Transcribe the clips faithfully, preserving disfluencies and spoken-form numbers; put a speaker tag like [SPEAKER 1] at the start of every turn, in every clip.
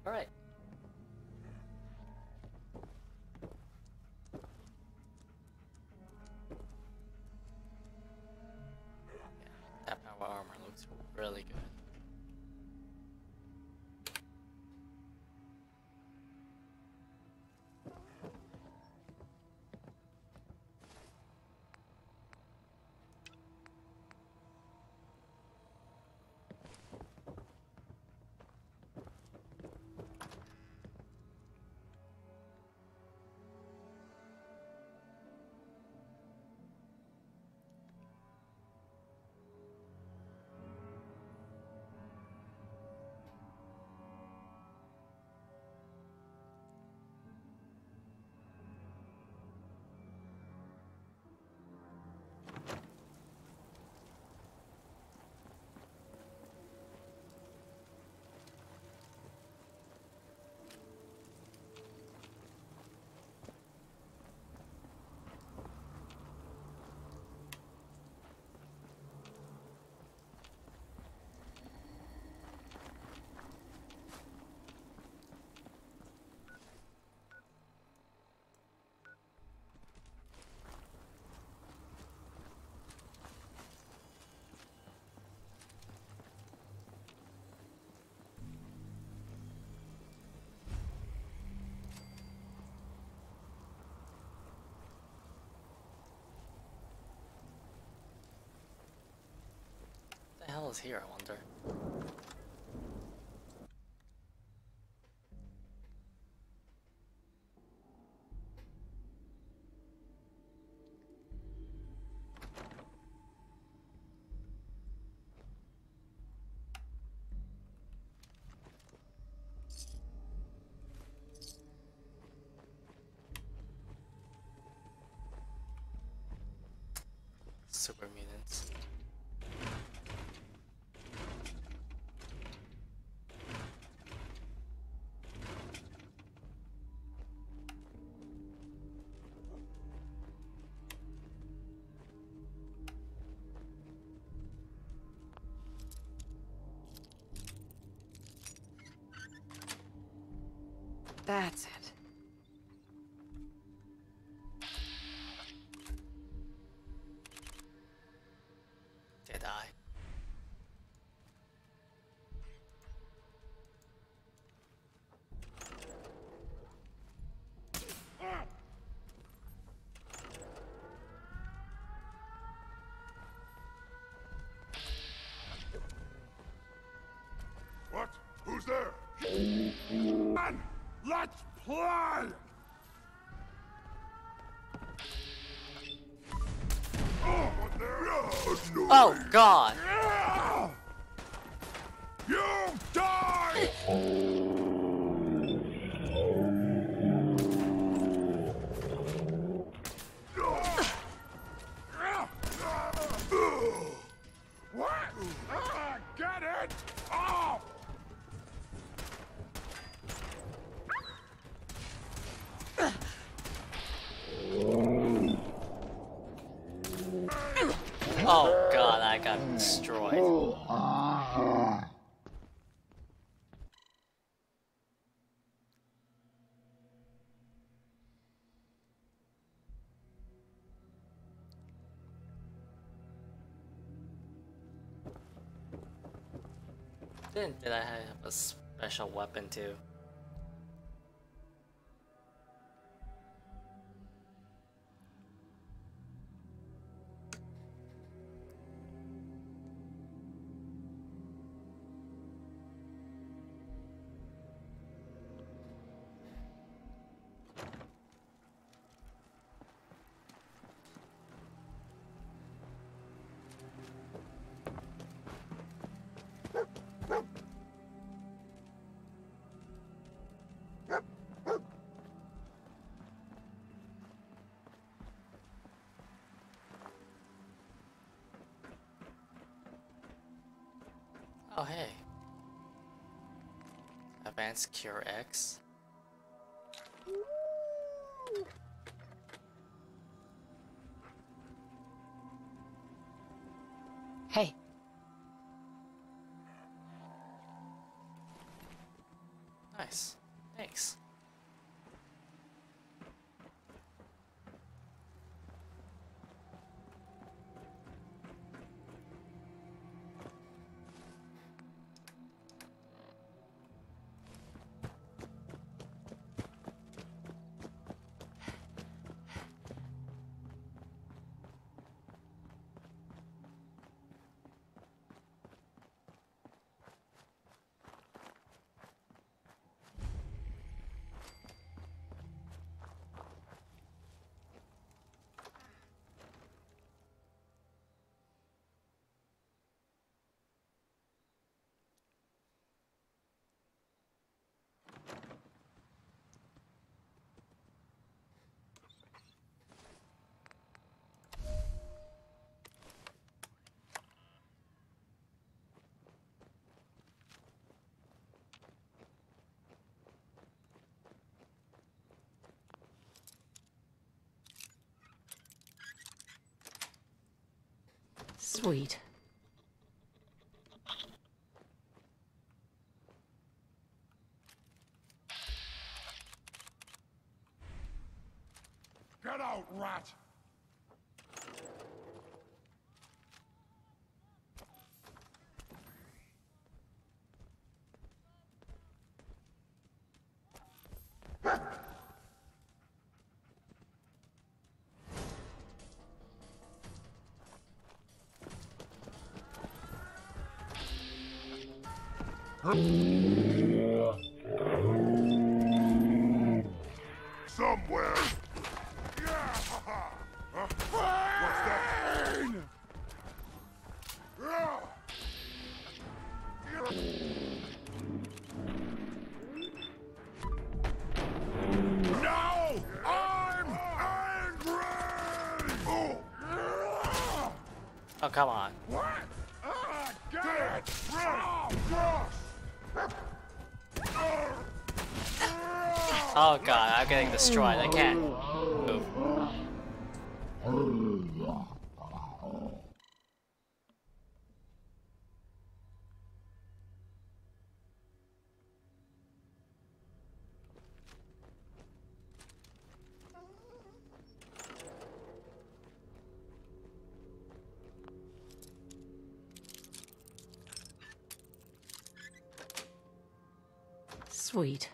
[SPEAKER 1] Alright. Yeah, that power armor looks really good. What the hell is here, I wonder? Super mutants.
[SPEAKER 2] That's it.
[SPEAKER 1] Did I?
[SPEAKER 3] What? Who's there? Man, let's play! Oh, there? No,
[SPEAKER 1] Oh God!
[SPEAKER 3] You die! What? Ah, get it? Oh!
[SPEAKER 1] Oh God, I got destroyed. Didn't did I have a special weapon too? Oh hey. Advanced Cure X.
[SPEAKER 2] Hey.
[SPEAKER 1] Nice. Thanks.
[SPEAKER 2] Sweet.
[SPEAKER 3] Get out, rat! Somewhere. Yeah. Huh? What's that? Yeah. No! I'm angry! Oh.
[SPEAKER 1] Oh, come on.
[SPEAKER 3] What? Ah, get it! Oh, gosh!
[SPEAKER 1] Oh god, I'm getting destroyed. I can't move.
[SPEAKER 2] Sweet.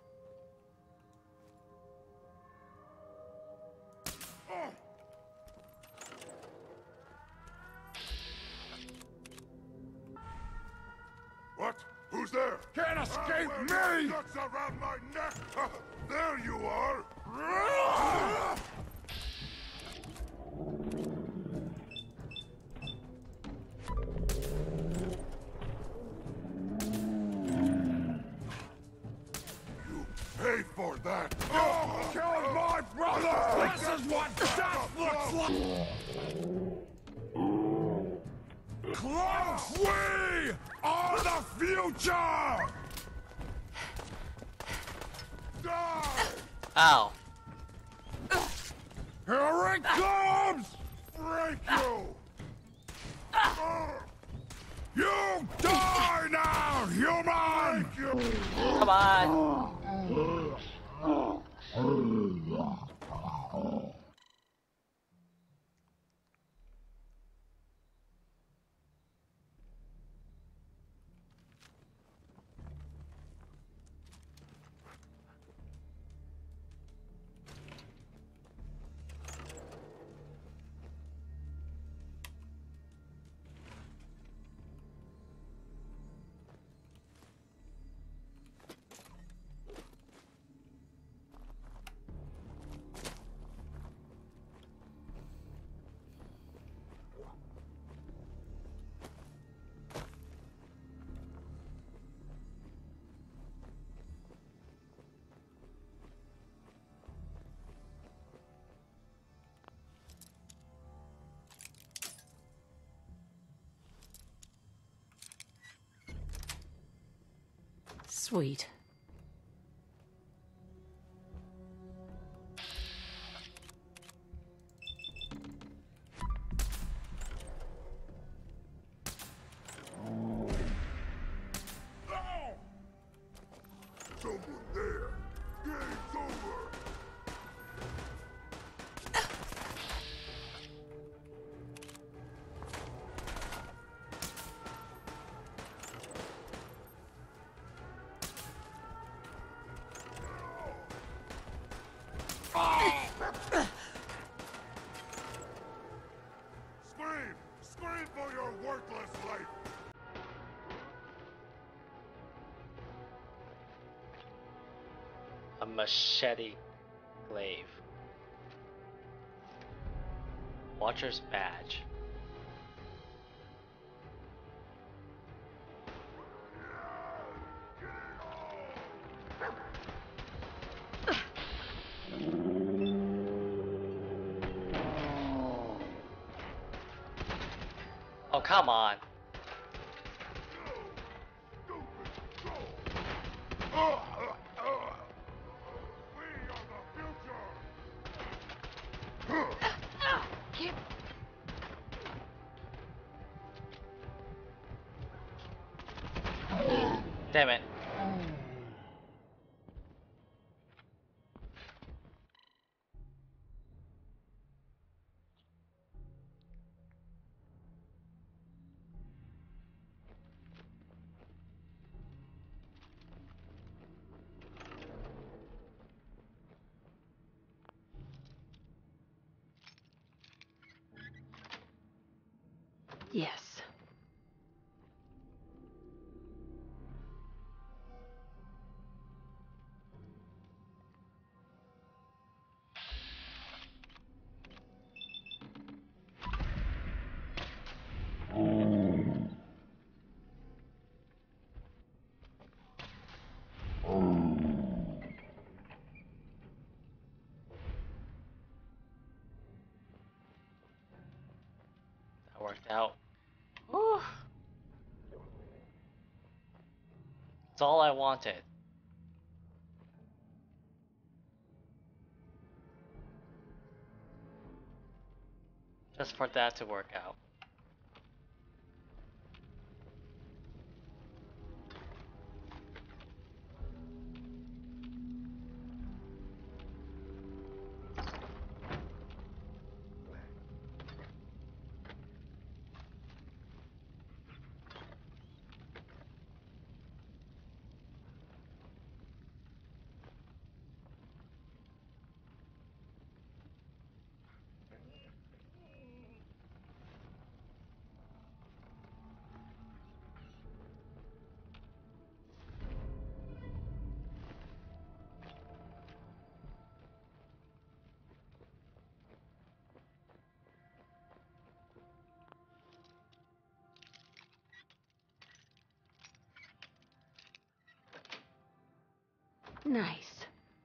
[SPEAKER 3] What? Who's there? Can't escape me! Nuts around my neck! There you are! You pay for that! You killed my brother! This is what death looks like! Close! We are the future! Die!
[SPEAKER 1] Ow.
[SPEAKER 3] Here it comes! Break you! You die now, human! You.
[SPEAKER 1] Come on.
[SPEAKER 2] Sweet.
[SPEAKER 3] So
[SPEAKER 1] machete glaive. Watcher's badge. Oh, come on. Damn it.
[SPEAKER 2] Yes.
[SPEAKER 1] That worked out. Whew. It's all I wanted. Just for that to work out.
[SPEAKER 2] Nice.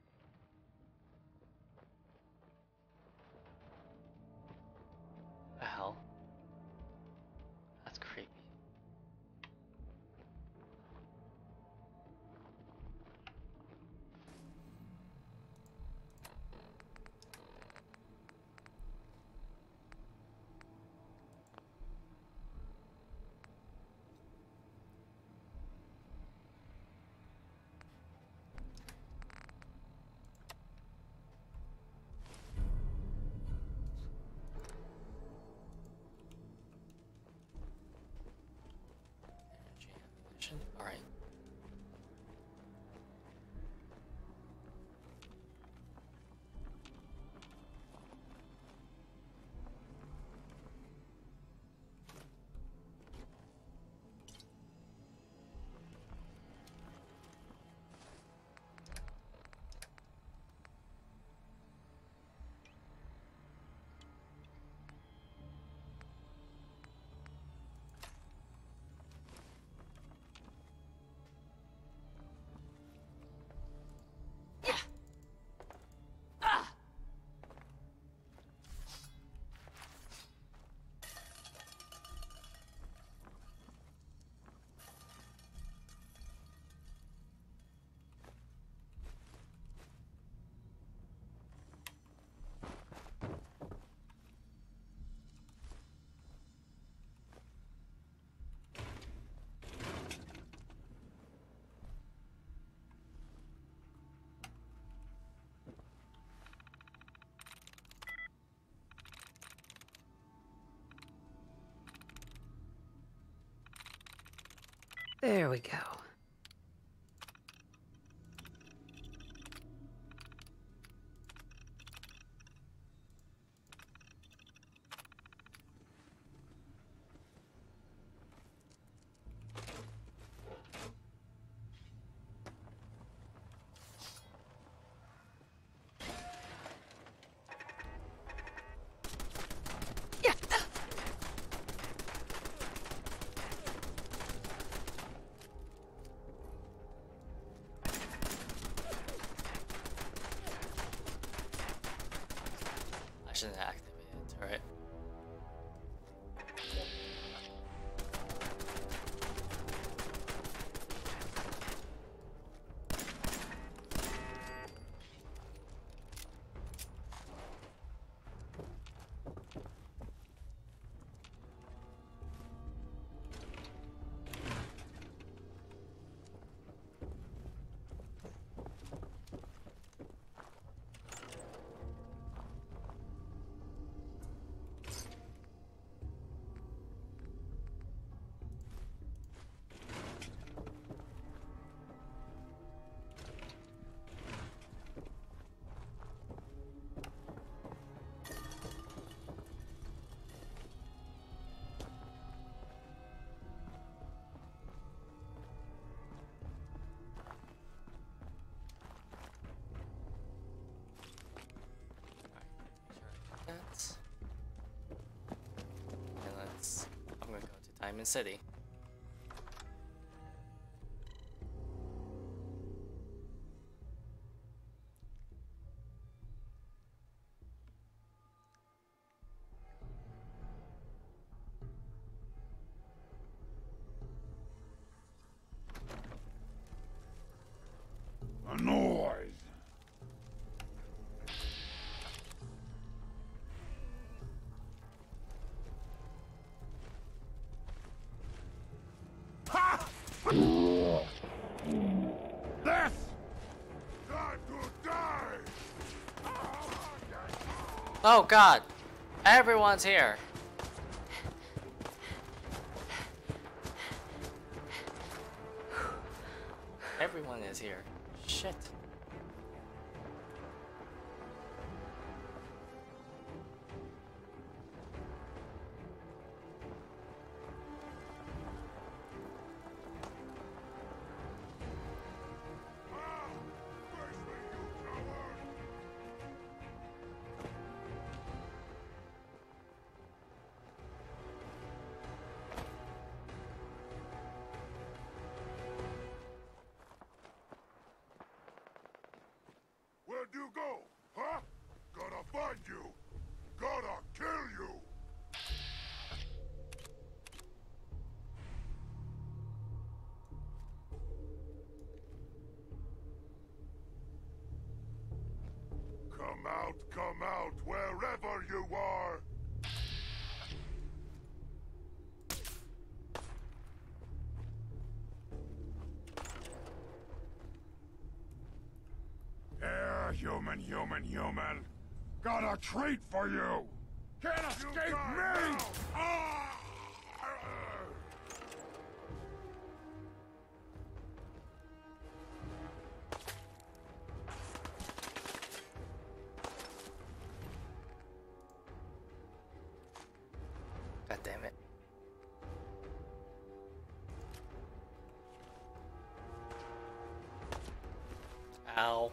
[SPEAKER 1] The hell? That's creepy. Energy ammunition. Alright.
[SPEAKER 2] There we go.
[SPEAKER 1] Diamond City.
[SPEAKER 3] A noise. Ha! This! Time to die!
[SPEAKER 1] Oh god! Everyone's here! Everyone is here. Shit.
[SPEAKER 3] Where'd you go? Huh? Gotta find you! Gotta kill you! Come out, come out, wherever you are! Yeah, human, human, human. Got a treat for you! Can't escape me! Ah!
[SPEAKER 1] God damn it. Ow.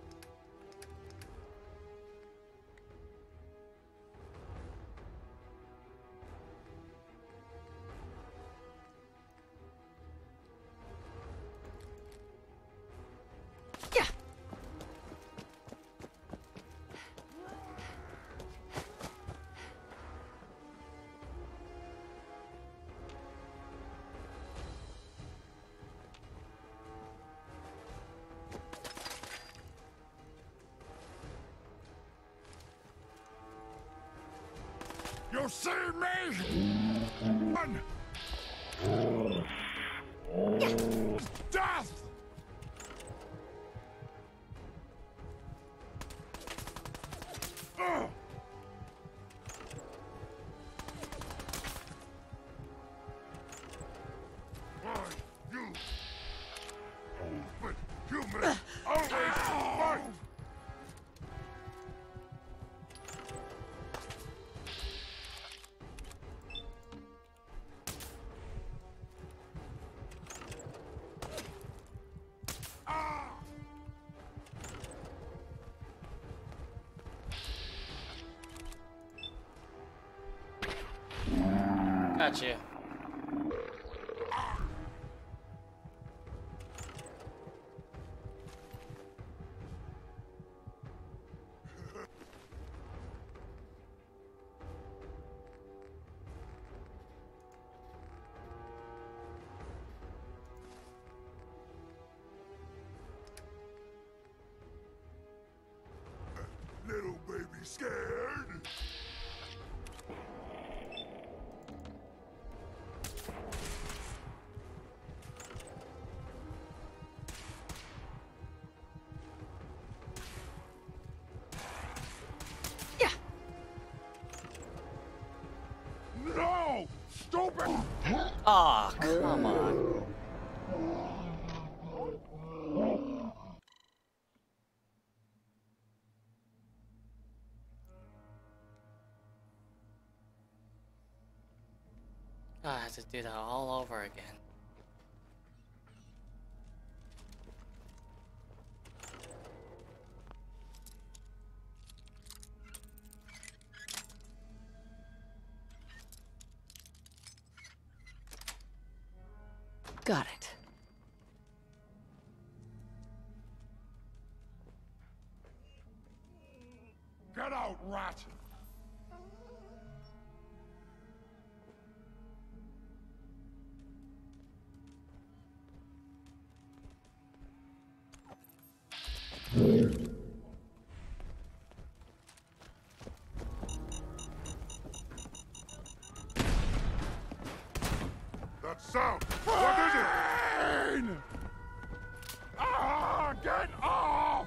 [SPEAKER 2] Yeah.
[SPEAKER 3] You see me? Run! Death! Ugh! Why, you... But humans always fight!
[SPEAKER 1] Got you.
[SPEAKER 3] Little baby scared?
[SPEAKER 2] Yeah.
[SPEAKER 3] No! Stupid!
[SPEAKER 1] Aw, oh, come on. I have to do that all over again.
[SPEAKER 2] Got it.
[SPEAKER 3] Get out, rat! That sound! What is it? Ah! Get off!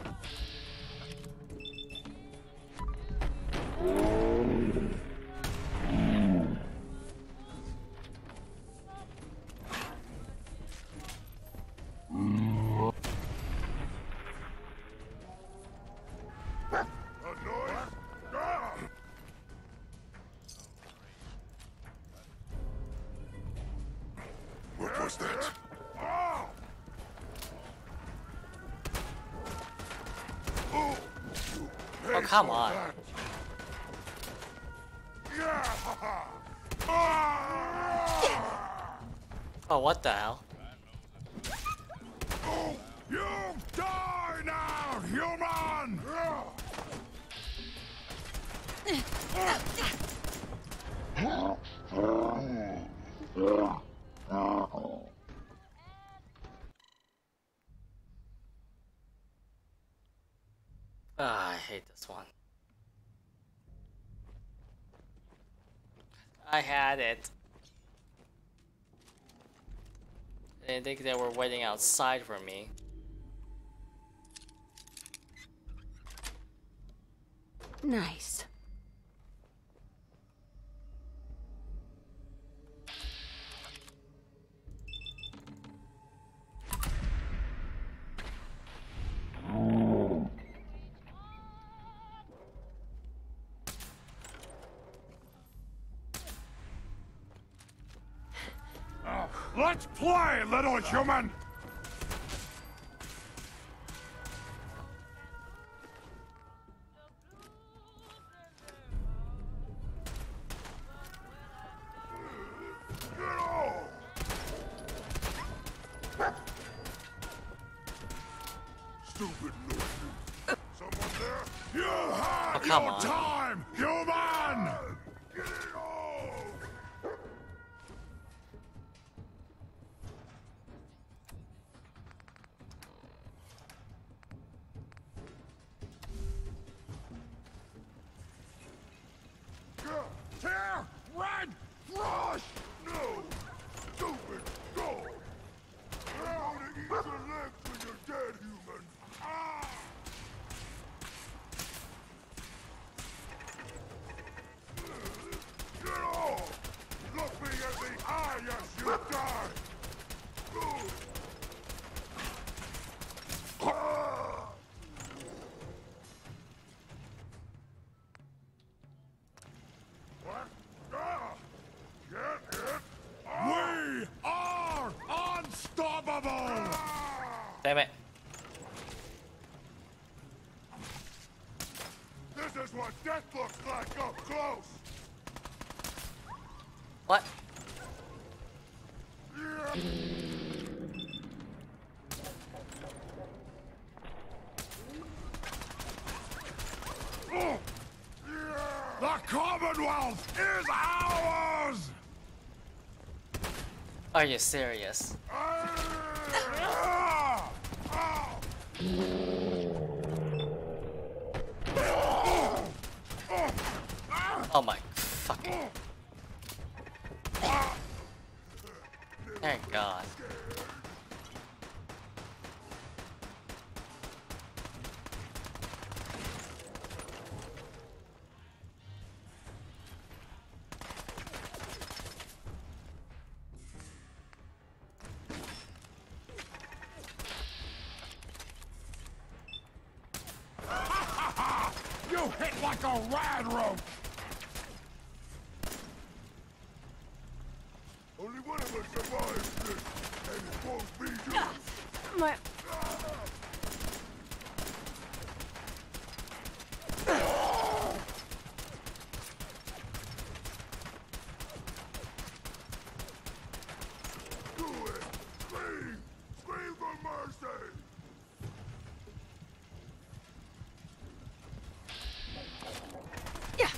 [SPEAKER 3] What was that?
[SPEAKER 1] Oh, come on. Oh, what the hell?
[SPEAKER 3] You die now, human!
[SPEAKER 1] Ah, I hate this one. I had it. I didn't think they were waiting outside for me.
[SPEAKER 2] Nice.
[SPEAKER 3] Let's play, little human! Stupid noise. Someone there? You had
[SPEAKER 1] Oh, come
[SPEAKER 3] your
[SPEAKER 1] on.
[SPEAKER 3] time, human! Get it all! Tear! Red! Rush! No! Stupid! Go! I'm gonna eat your legs when you're dead, human! Ah! Get off! Look me in the eye as you die! Ah! What? Ah! Get it? We are unstoppable!
[SPEAKER 1] Damn it.
[SPEAKER 3] This is what death looks like up close!
[SPEAKER 1] What?
[SPEAKER 3] The Commonwealth is ours!
[SPEAKER 1] Are you serious? Oh my fucking. Thank God.
[SPEAKER 3] You hit like a rad rope! Only one of us survives this, and it won't be you!
[SPEAKER 2] My...
[SPEAKER 3] Do it! mercy!
[SPEAKER 2] Yeah.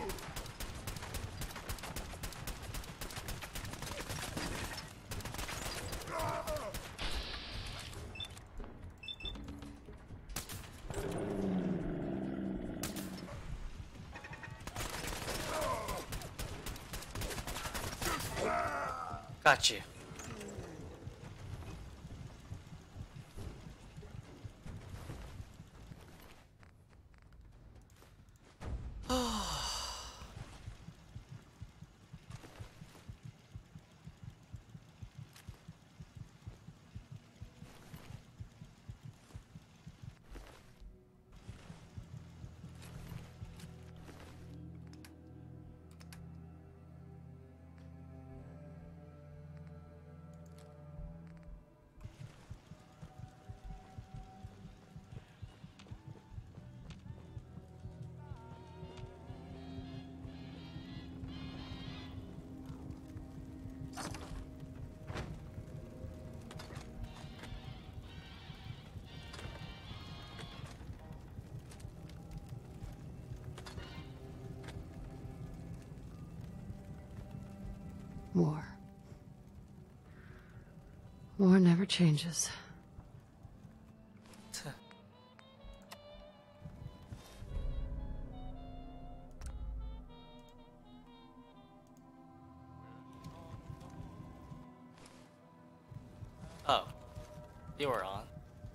[SPEAKER 1] Got you.
[SPEAKER 2] War. War never changes.
[SPEAKER 1] Oh, you were on.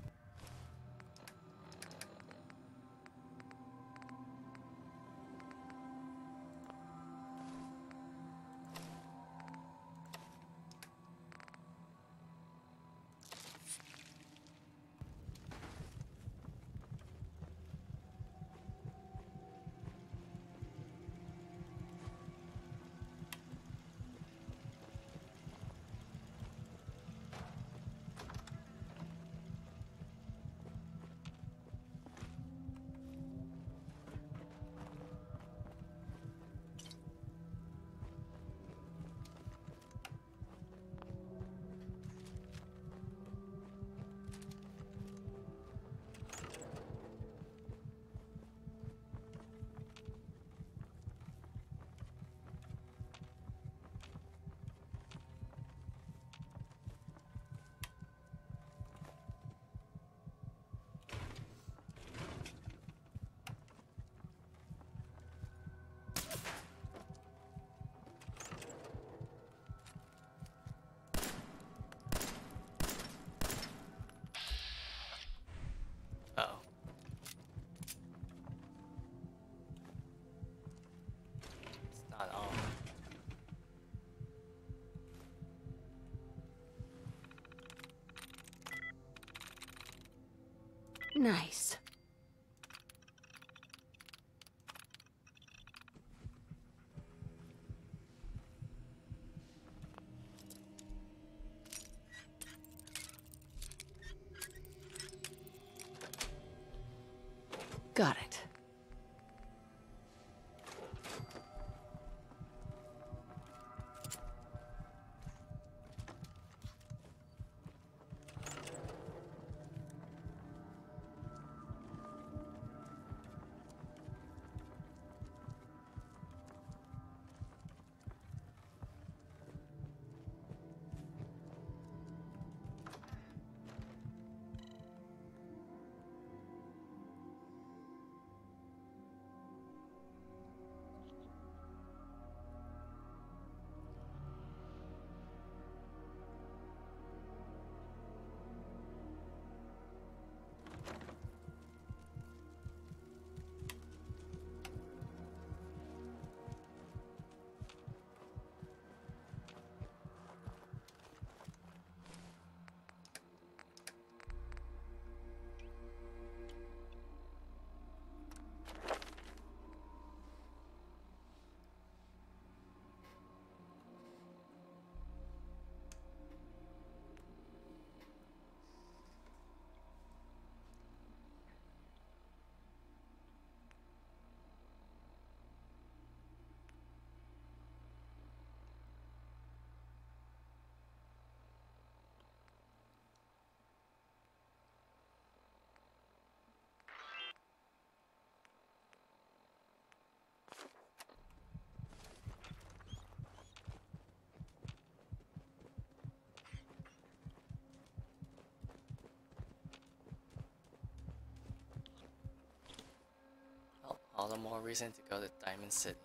[SPEAKER 1] Uh-oh. It's not on.
[SPEAKER 2] Nice. Got it.
[SPEAKER 1] All the more reason to go to Diamond City.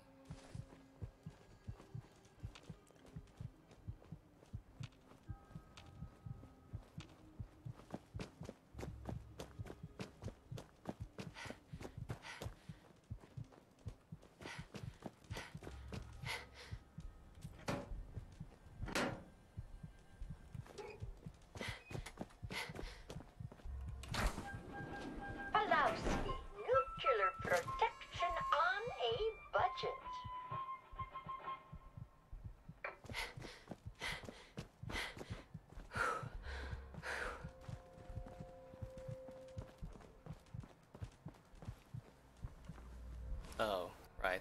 [SPEAKER 4] Allows nuclear protection on a budget.
[SPEAKER 1] Oh, right.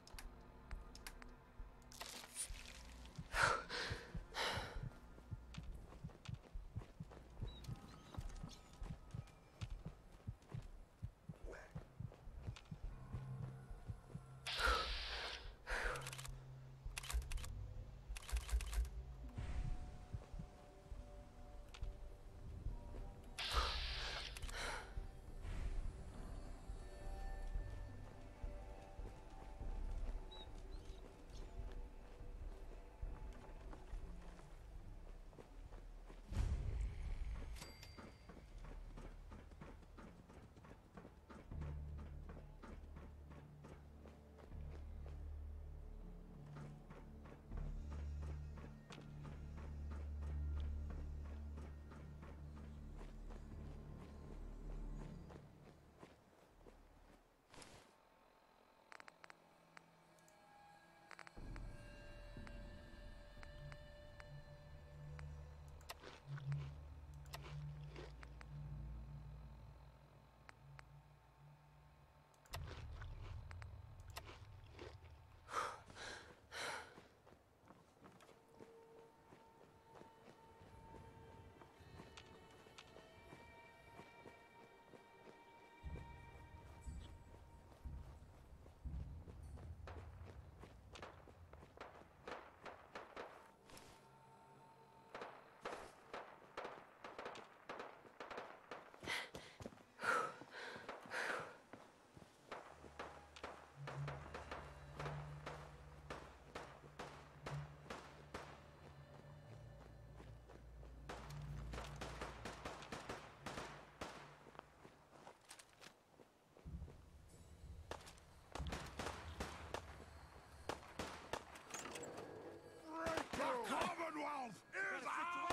[SPEAKER 3] The Commonwealth is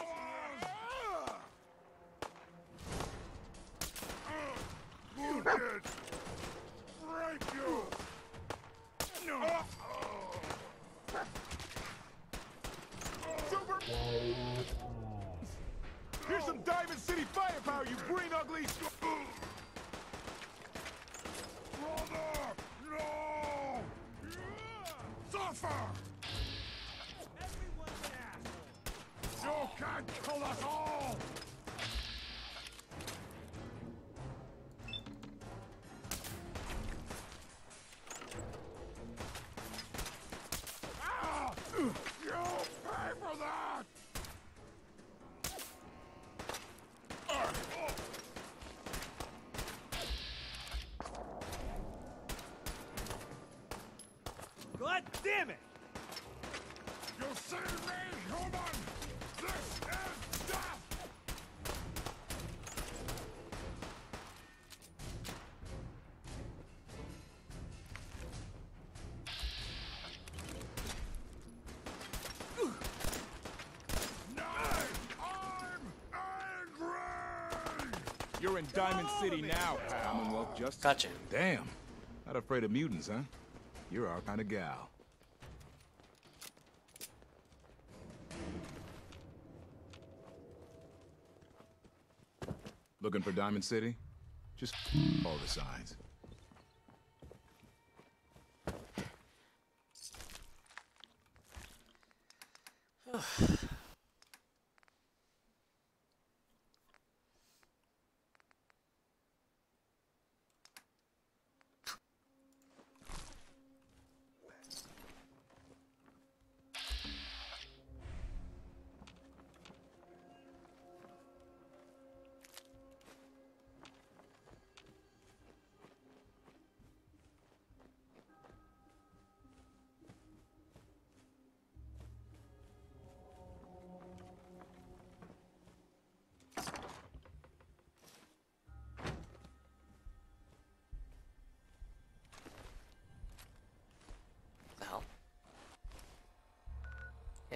[SPEAKER 3] ours! Wounded! Break you! No! Super! Here's some Diamond City firepower, you green uglies! Brother! No! Suffer! You can't kill us all! Ah! You pay for that!
[SPEAKER 5] God damn it!
[SPEAKER 3] You see me, human? This is death! I'm angry!
[SPEAKER 6] You're in Diamond City now, pal. Commonwealth Justice.
[SPEAKER 1] Gotcha.
[SPEAKER 6] Damn. Not afraid of mutants, huh? You're our kind of gal. Looking for Diamond City? Just all the signs.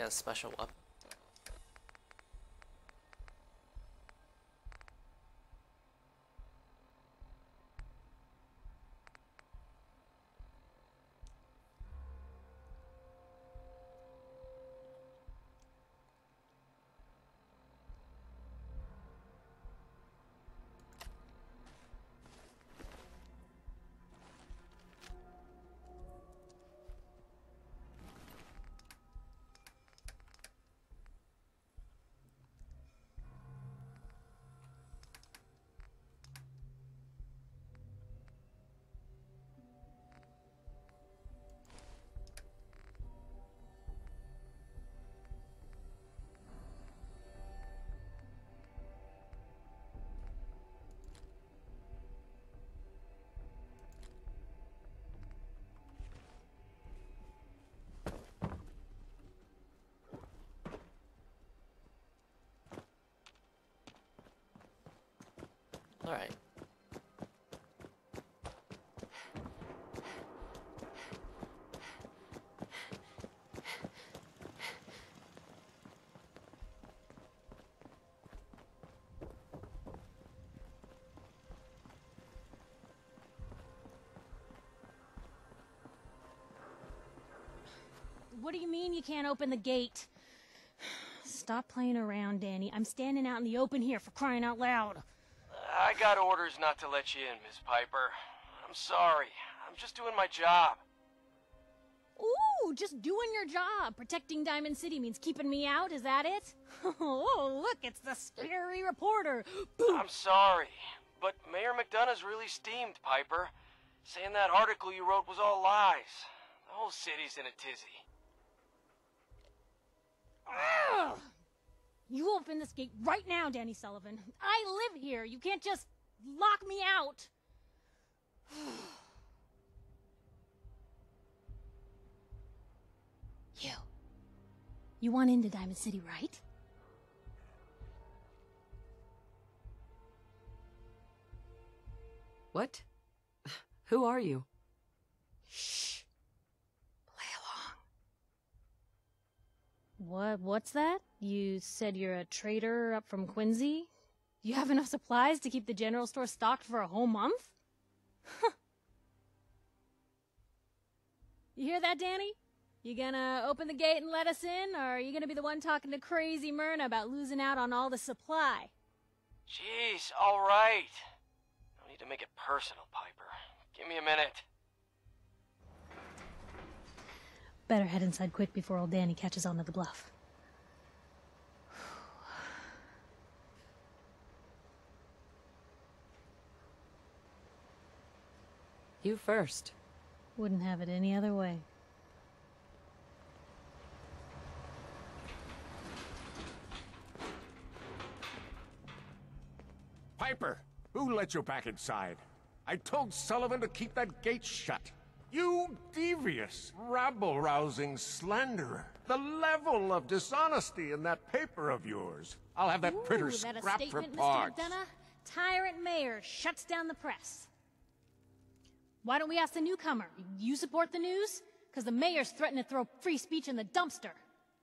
[SPEAKER 1] Yeah, special weapon. All right.
[SPEAKER 7] What do you mean you can't open the gate? Stop playing around, Danny. I'm standing out in the open here, for crying out loud.
[SPEAKER 8] I got orders not to let you in, Miss Piper. I'm sorry. I'm just doing my job.
[SPEAKER 7] Ooh, just doing your job. Protecting Diamond City means keeping me out, is that it? Oh, look, it's the scary reporter.
[SPEAKER 8] I'm sorry, but Mayor McDonough's really steamed, Piper. Saying that article you wrote was all lies. The whole city's in a tizzy.
[SPEAKER 7] Ugh. You open this gate right now, Danny Sullivan. I live here. You can't just lock me out. You. You want into Diamond City, right?
[SPEAKER 2] What? Who are you?
[SPEAKER 7] Shh. Play along. What? What's that? You said you're a trader up from Quincy? You have enough supplies to keep the general store stocked for a whole month? You hear that, Danny? You gonna open the gate and let us in, or are you gonna be the one talking to crazy Myrna about losing out on all the supply?
[SPEAKER 8] Jeez, all right. No need to make it personal, Piper. Give me a minute.
[SPEAKER 7] Better head inside quick before old Danny catches on to the bluff.
[SPEAKER 2] You first.
[SPEAKER 7] Wouldn't have it any other way.
[SPEAKER 3] Piper, who let you back inside? I told Sullivan to keep that gate shut. You devious, rabble-rousing slanderer. The level of dishonesty in that paper of yours. I'll have that
[SPEAKER 7] Ooh,
[SPEAKER 3] printer
[SPEAKER 7] that a
[SPEAKER 3] scrapped for
[SPEAKER 7] statement,
[SPEAKER 3] parts.
[SPEAKER 7] Mister McDonough? Tyrant mayor shuts down the press. Why don't we ask the newcomer? You support the news? Because the mayor's threatening to throw free speech in the dumpster.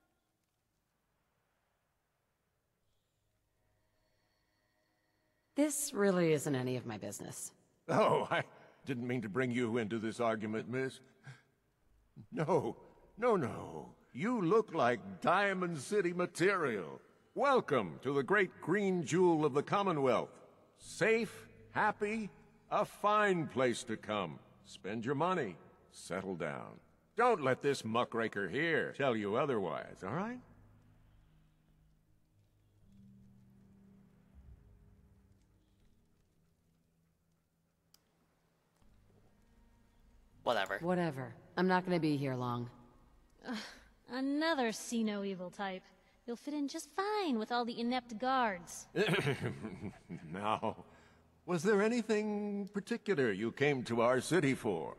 [SPEAKER 2] This really isn't any of my business.
[SPEAKER 3] Oh, I didn't mean to bring you into this argument, miss. No, no, no. You look like Diamond City material. Welcome to the great green jewel of the Commonwealth. Safe, happy, a fine place to come. Spend your money. Settle down. Don't let this muckraker here tell you otherwise, all right?
[SPEAKER 1] Whatever.
[SPEAKER 2] Whatever. I'm not gonna be here long.
[SPEAKER 7] Ugh, another see-no-evil type. You'll fit in just fine with all the inept guards.
[SPEAKER 3] Now, was there anything particular you came to our city for?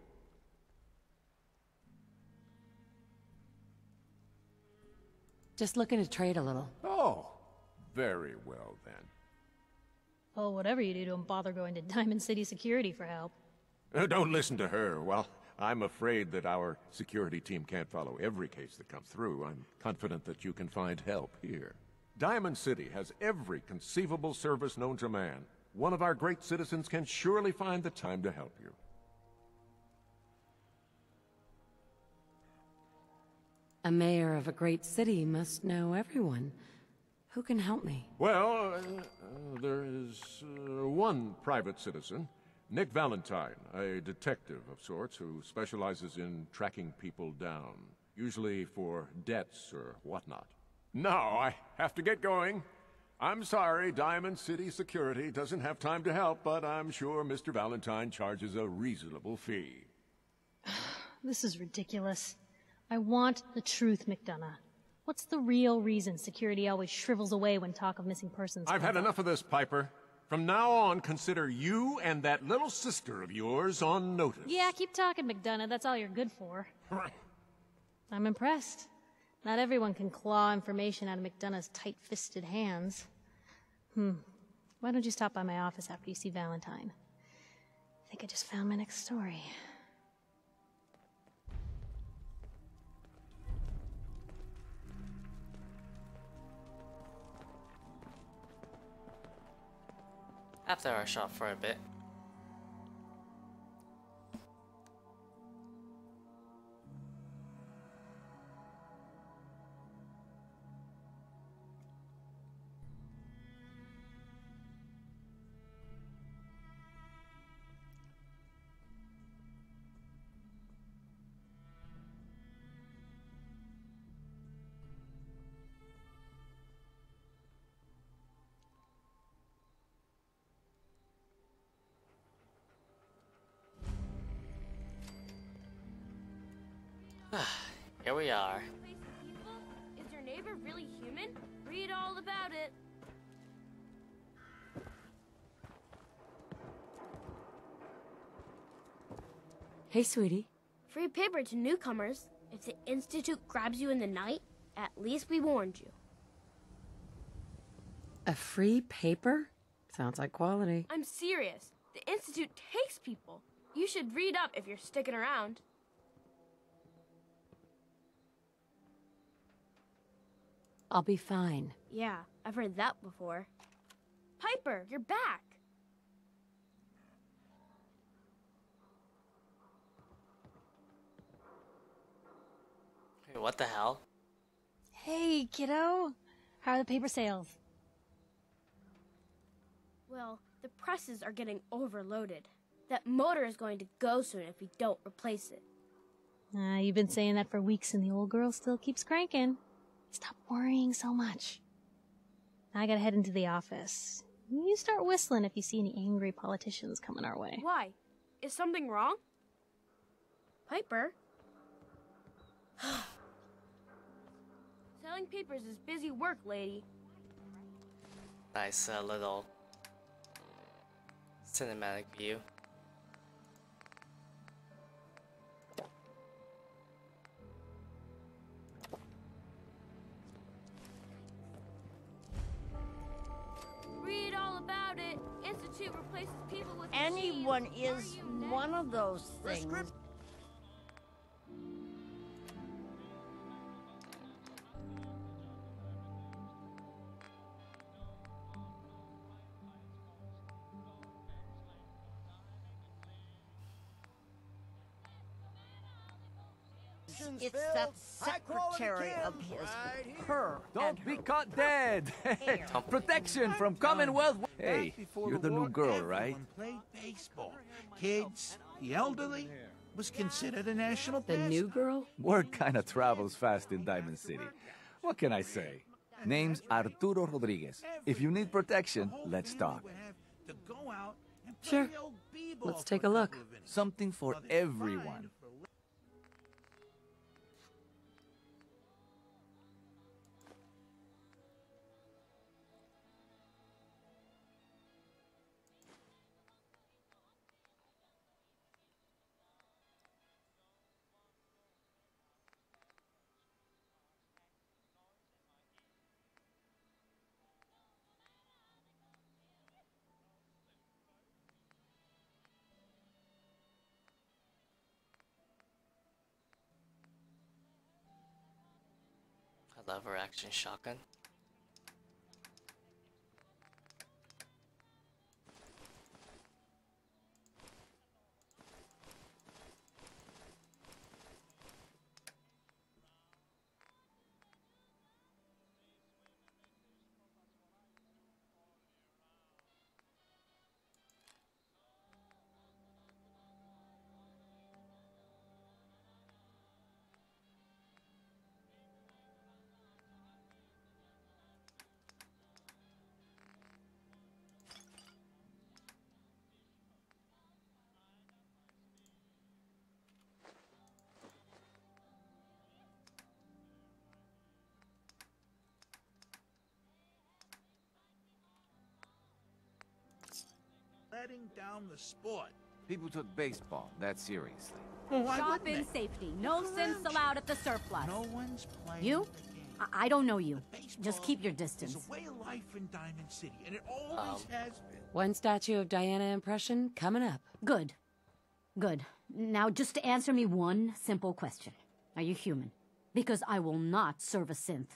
[SPEAKER 2] Just looking to trade a little.
[SPEAKER 3] Oh, very well then.
[SPEAKER 7] Oh, whatever you do, don't bother going to Diamond City Security for help.
[SPEAKER 3] Uh, don't listen to her. Well, I'm afraid that our security team can't follow every case that comes through. I'm confident that you can find help here. Diamond City has every conceivable service known to man. One of our great citizens can surely find the time to help you.
[SPEAKER 2] A mayor of a great city must know everyone. Who can help me?
[SPEAKER 3] Well, uh, uh, there is uh, one private citizen, Nick Valentine, a detective of sorts who specializes in tracking people down, usually for debts or whatnot. Now, I have to get going. I'm sorry, Diamond City Security doesn't have time to help, but I'm sure Mister Valentine charges a reasonable fee.
[SPEAKER 7] This is ridiculous. I want the truth, McDonough. What's the real reason security always shrivels away when talk of missing persons
[SPEAKER 3] I've
[SPEAKER 7] comes
[SPEAKER 3] had
[SPEAKER 7] up?
[SPEAKER 3] enough of this, Piper. From now on, consider you and that little sister of yours on notice.
[SPEAKER 7] Yeah, keep talking, McDonough. That's all you're good for. I'm impressed. Not everyone can claw information out of McDonough's tight-fisted hands. Hmm. Why don't you stop by my office after you see Valentine? I think I just found my next story.
[SPEAKER 1] After our shop for a bit. Here we are.
[SPEAKER 9] Is your neighbor really human? Read all about it.
[SPEAKER 2] Hey, sweetie.
[SPEAKER 9] Free paper to newcomers. If the Institute grabs you in the night, at least we warned you.
[SPEAKER 2] A free paper? Sounds like quality.
[SPEAKER 9] I'm serious. The Institute takes people. You should read up if you're sticking around.
[SPEAKER 2] I'll be fine.
[SPEAKER 9] Yeah, I've heard that before. Piper, you're back.
[SPEAKER 1] Hey, what the hell?
[SPEAKER 7] Hey, kiddo. How are the paper sales?
[SPEAKER 9] Well, the presses are getting overloaded. That motor is going to go soon if we don't replace it.
[SPEAKER 7] Uh, you've been saying that for weeks and the old girl still keeps cranking. Stop worrying so much. I gotta head into the office. You start whistling if you see any angry politicians coming our way.
[SPEAKER 9] Why? Is something wrong? Piper? Selling papers is busy work, lady.
[SPEAKER 1] Nice uh, little cinematic view.
[SPEAKER 9] Read all about it. Institute replaces people with
[SPEAKER 4] Anyone
[SPEAKER 9] machines.
[SPEAKER 4] is
[SPEAKER 9] Are you
[SPEAKER 4] one of those things. It's that secretary of his, her, and
[SPEAKER 5] Don't be
[SPEAKER 4] her
[SPEAKER 5] caught dead.
[SPEAKER 4] hair.
[SPEAKER 5] Protection from Commonwealth.
[SPEAKER 6] Hey, you're the new girl, right?
[SPEAKER 10] Played baseball. Kids, the elderly, was considered a national
[SPEAKER 2] The
[SPEAKER 10] pastime.
[SPEAKER 2] new girl?
[SPEAKER 6] Word kinda travels fast in Diamond City. What can I say? Name's Arturo Rodriguez. If you need protection, let's talk.
[SPEAKER 10] To go out and play
[SPEAKER 2] Sure.
[SPEAKER 10] the old b-ball
[SPEAKER 2] Let's
[SPEAKER 10] for
[SPEAKER 2] take
[SPEAKER 10] a
[SPEAKER 2] a look.
[SPEAKER 10] couple of innings.
[SPEAKER 6] Something for
[SPEAKER 10] Well, they're
[SPEAKER 6] everyone.
[SPEAKER 10] fined for
[SPEAKER 1] lever action shotgun.
[SPEAKER 10] Letting down the sport.
[SPEAKER 6] People took baseball that seriously.
[SPEAKER 10] Well, why
[SPEAKER 11] Shop
[SPEAKER 10] wouldn't
[SPEAKER 11] in
[SPEAKER 10] they?
[SPEAKER 11] safety. No synths allowed at the surplus.
[SPEAKER 10] No one's playing
[SPEAKER 11] You?
[SPEAKER 10] the game.
[SPEAKER 11] I, I don't know you.
[SPEAKER 10] But baseball
[SPEAKER 11] Just keep your
[SPEAKER 10] is
[SPEAKER 11] distance.
[SPEAKER 10] a way of life in Diamond City, and it always
[SPEAKER 1] Um.
[SPEAKER 10] has been.
[SPEAKER 2] One statue of Diana impression coming up.
[SPEAKER 11] Good. Good. Now, just to answer me one simple question. Are you human? Because I will not serve a synth.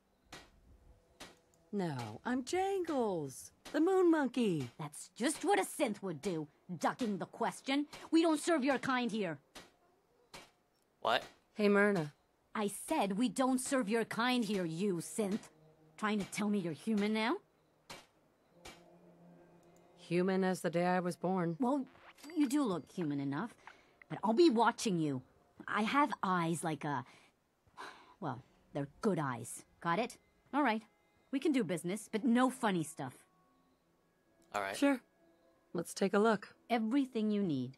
[SPEAKER 2] No, I'm Jangles, the moon monkey.
[SPEAKER 11] That's just what a synth would do, ducking the question. We don't serve your kind here.
[SPEAKER 1] What?
[SPEAKER 2] Hey, Myrna.
[SPEAKER 11] I said we don't serve your kind here, you synth. Trying to tell me you're human now?
[SPEAKER 2] Human as the day I was born.
[SPEAKER 11] Well, you do look human enough, but I'll be watching you. I have eyes like a... Well, they're good eyes. Got it? All right. We can do business, but no funny stuff.
[SPEAKER 1] Alright.
[SPEAKER 2] Sure. Let's take a look.
[SPEAKER 11] Everything you need.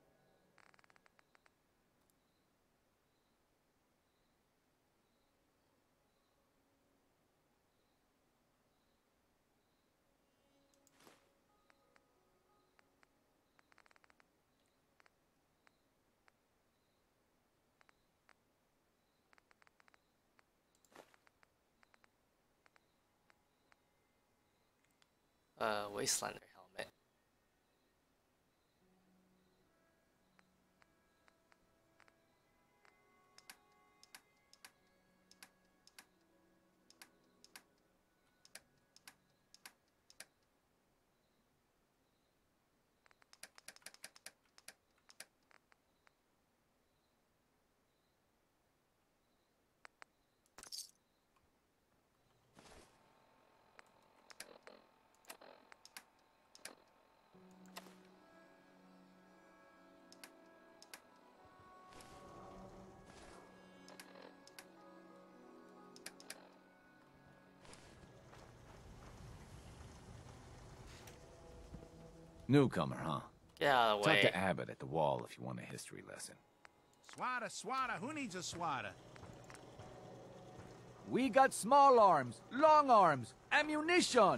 [SPEAKER 1] Uh, Wastelander helmet.
[SPEAKER 6] Newcomer, huh?
[SPEAKER 1] Get out of the
[SPEAKER 6] Talk
[SPEAKER 1] way.
[SPEAKER 6] to Abbott at the wall if you want a history lesson.
[SPEAKER 10] Swatter, swatter. Who needs a swatter?
[SPEAKER 5] We got small arms, long arms, ammunition.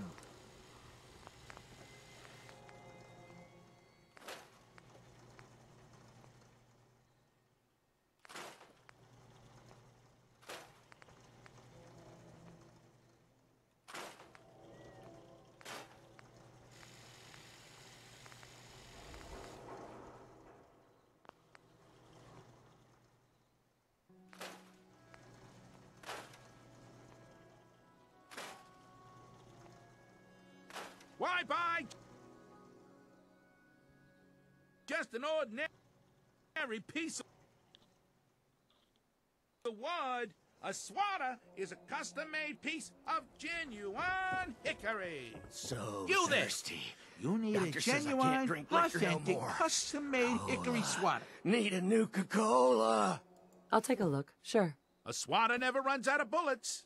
[SPEAKER 10] Why, by... Just an ordinary piece of wood. A swatter is a custom-made piece of genuine hickory.
[SPEAKER 12] So
[SPEAKER 10] You there.
[SPEAKER 12] thirsty.
[SPEAKER 10] You need
[SPEAKER 12] Doctor
[SPEAKER 10] a
[SPEAKER 12] says I can't
[SPEAKER 10] genuine,
[SPEAKER 12] drink liquor no
[SPEAKER 10] authentic,
[SPEAKER 12] more.
[SPEAKER 10] custom-made hickory swatter.
[SPEAKER 12] Need a Nuka-Cola.
[SPEAKER 2] I'll take a look. Sure.
[SPEAKER 10] A swatter never runs out of bullets.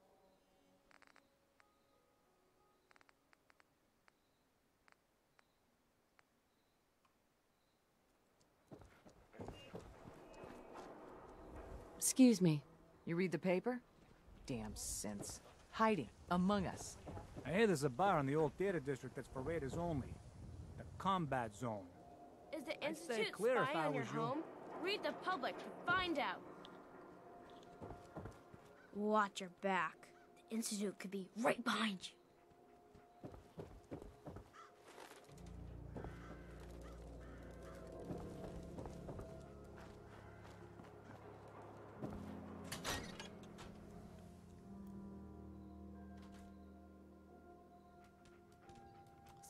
[SPEAKER 2] Excuse me.
[SPEAKER 13] You read the paper? Damn synths. Hiding among us.
[SPEAKER 14] I hear there's a bar in the old theater district that's for raiders only. The combat zone.
[SPEAKER 9] Is the
[SPEAKER 14] I'd stay
[SPEAKER 9] Institute
[SPEAKER 14] clear if
[SPEAKER 9] spying
[SPEAKER 14] I
[SPEAKER 9] on your
[SPEAKER 14] was you.
[SPEAKER 9] home? Read the public to find out. Watch your back. The Institute could be right behind you.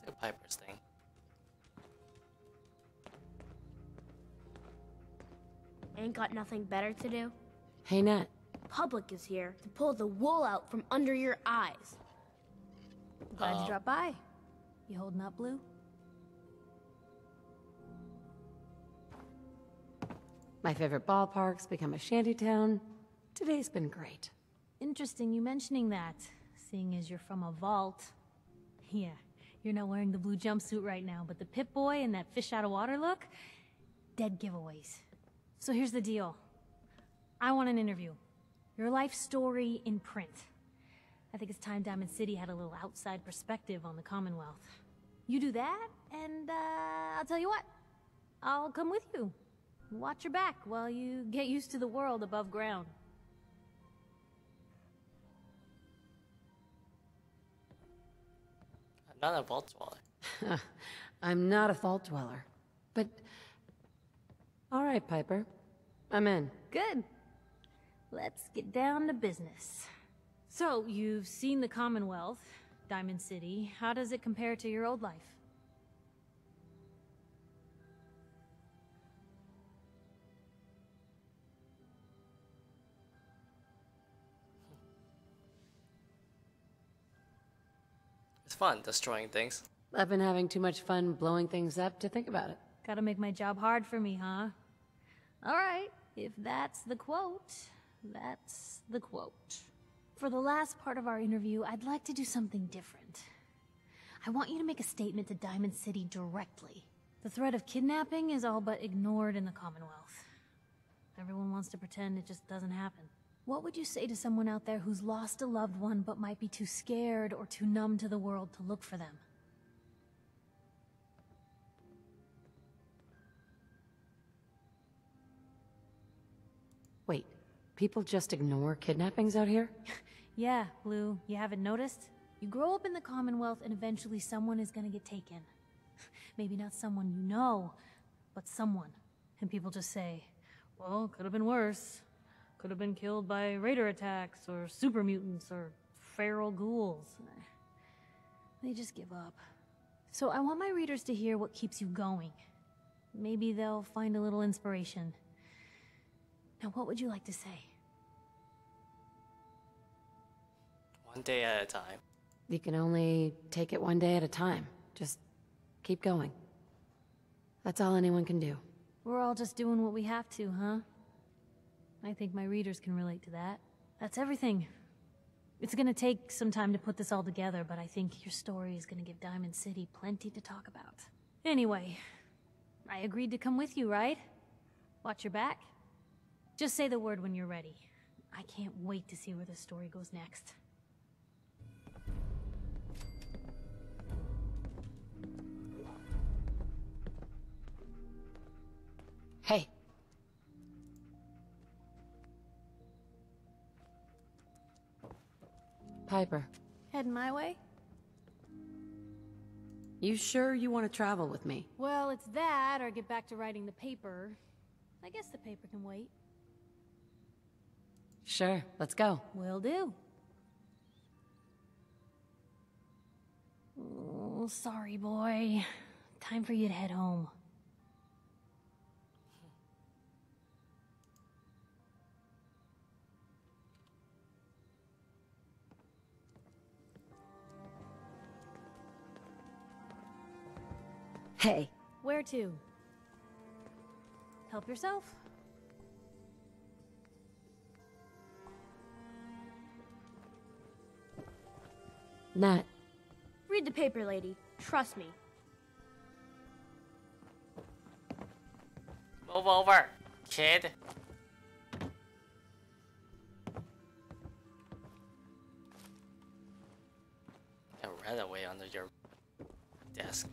[SPEAKER 1] Still Piper's thing.
[SPEAKER 9] Ain't got nothing better to do?
[SPEAKER 2] Hey, Nat.
[SPEAKER 9] Public is here to pull the wool out from under your eyes.
[SPEAKER 7] Glad
[SPEAKER 1] Uh,
[SPEAKER 7] you dropped by. You holding up, Blue?
[SPEAKER 2] My favorite ballpark's become a shantytown. Today's been great.
[SPEAKER 7] Interesting you mentioning that, seeing as you're from a vault. Yeah, you're not wearing the blue jumpsuit right now, but the Pip-Boy and that fish out of water look? Dead giveaways. So here's the deal. I want an interview. Your life story in print. I think it's time Diamond City had a little outside perspective on the Commonwealth. You do that, and uh, I'll tell you what. I'll come with you. Watch your back while you get used to the world above ground.
[SPEAKER 1] I'm not a vault dweller.
[SPEAKER 2] I'm not a vault dweller. But... All right, Piper. I'm in.
[SPEAKER 7] Good. Let's get down to business. So, you've seen the Commonwealth, Diamond City. How does it compare to your old life?
[SPEAKER 1] It's fun destroying things.
[SPEAKER 2] I've been having too much fun blowing things up to think about it.
[SPEAKER 7] Gotta make my job hard for me, huh? Alright, if that's the quote, that's the quote. For the last part of our interview, I'd like to do something different. I want you to make a statement to Diamond City directly. The threat of kidnapping is all but ignored in the Commonwealth. Everyone wants to pretend it just doesn't happen. What would you say to someone out there who's lost a loved one but might be too scared or too numb to the world to look for them?
[SPEAKER 2] Wait, people just ignore kidnappings out here?
[SPEAKER 7] Yeah, Blue, you haven't noticed? You grow up in the Commonwealth and eventually someone is gonna get taken. Maybe not someone you know, but someone. And people just say, well, could have been worse. Could have been killed by raider attacks, or super mutants, or feral ghouls. They just give up. So I want my readers to hear what keeps you going. Maybe they'll find a little inspiration. Now, what would you like to say?
[SPEAKER 1] One day at a time.
[SPEAKER 2] You can only take it one day at a time. Just keep going. That's all anyone can do.
[SPEAKER 7] We're all just doing what we have to, huh? I think my readers can relate to that. That's everything. It's gonna take some time to put this all together, but I think your story is gonna give Diamond City plenty to talk about. Anyway, I agreed to come with you, right? Watch your back. Just say the word when you're ready. I can't wait to see where the story goes next.
[SPEAKER 2] Hey. Piper.
[SPEAKER 7] Heading my way?
[SPEAKER 2] You sure you want to travel with me?
[SPEAKER 7] Well, it's that, or get back to writing the paper. I guess the paper can wait.
[SPEAKER 2] Sure, let's go.
[SPEAKER 7] Will do. Oh, sorry, boy. Time for you to head home.
[SPEAKER 2] Hey.
[SPEAKER 7] Where to? Help yourself.
[SPEAKER 2] Nat.
[SPEAKER 9] Read the paper, lady. Trust me.
[SPEAKER 1] Move over, kid. I read away under your desk.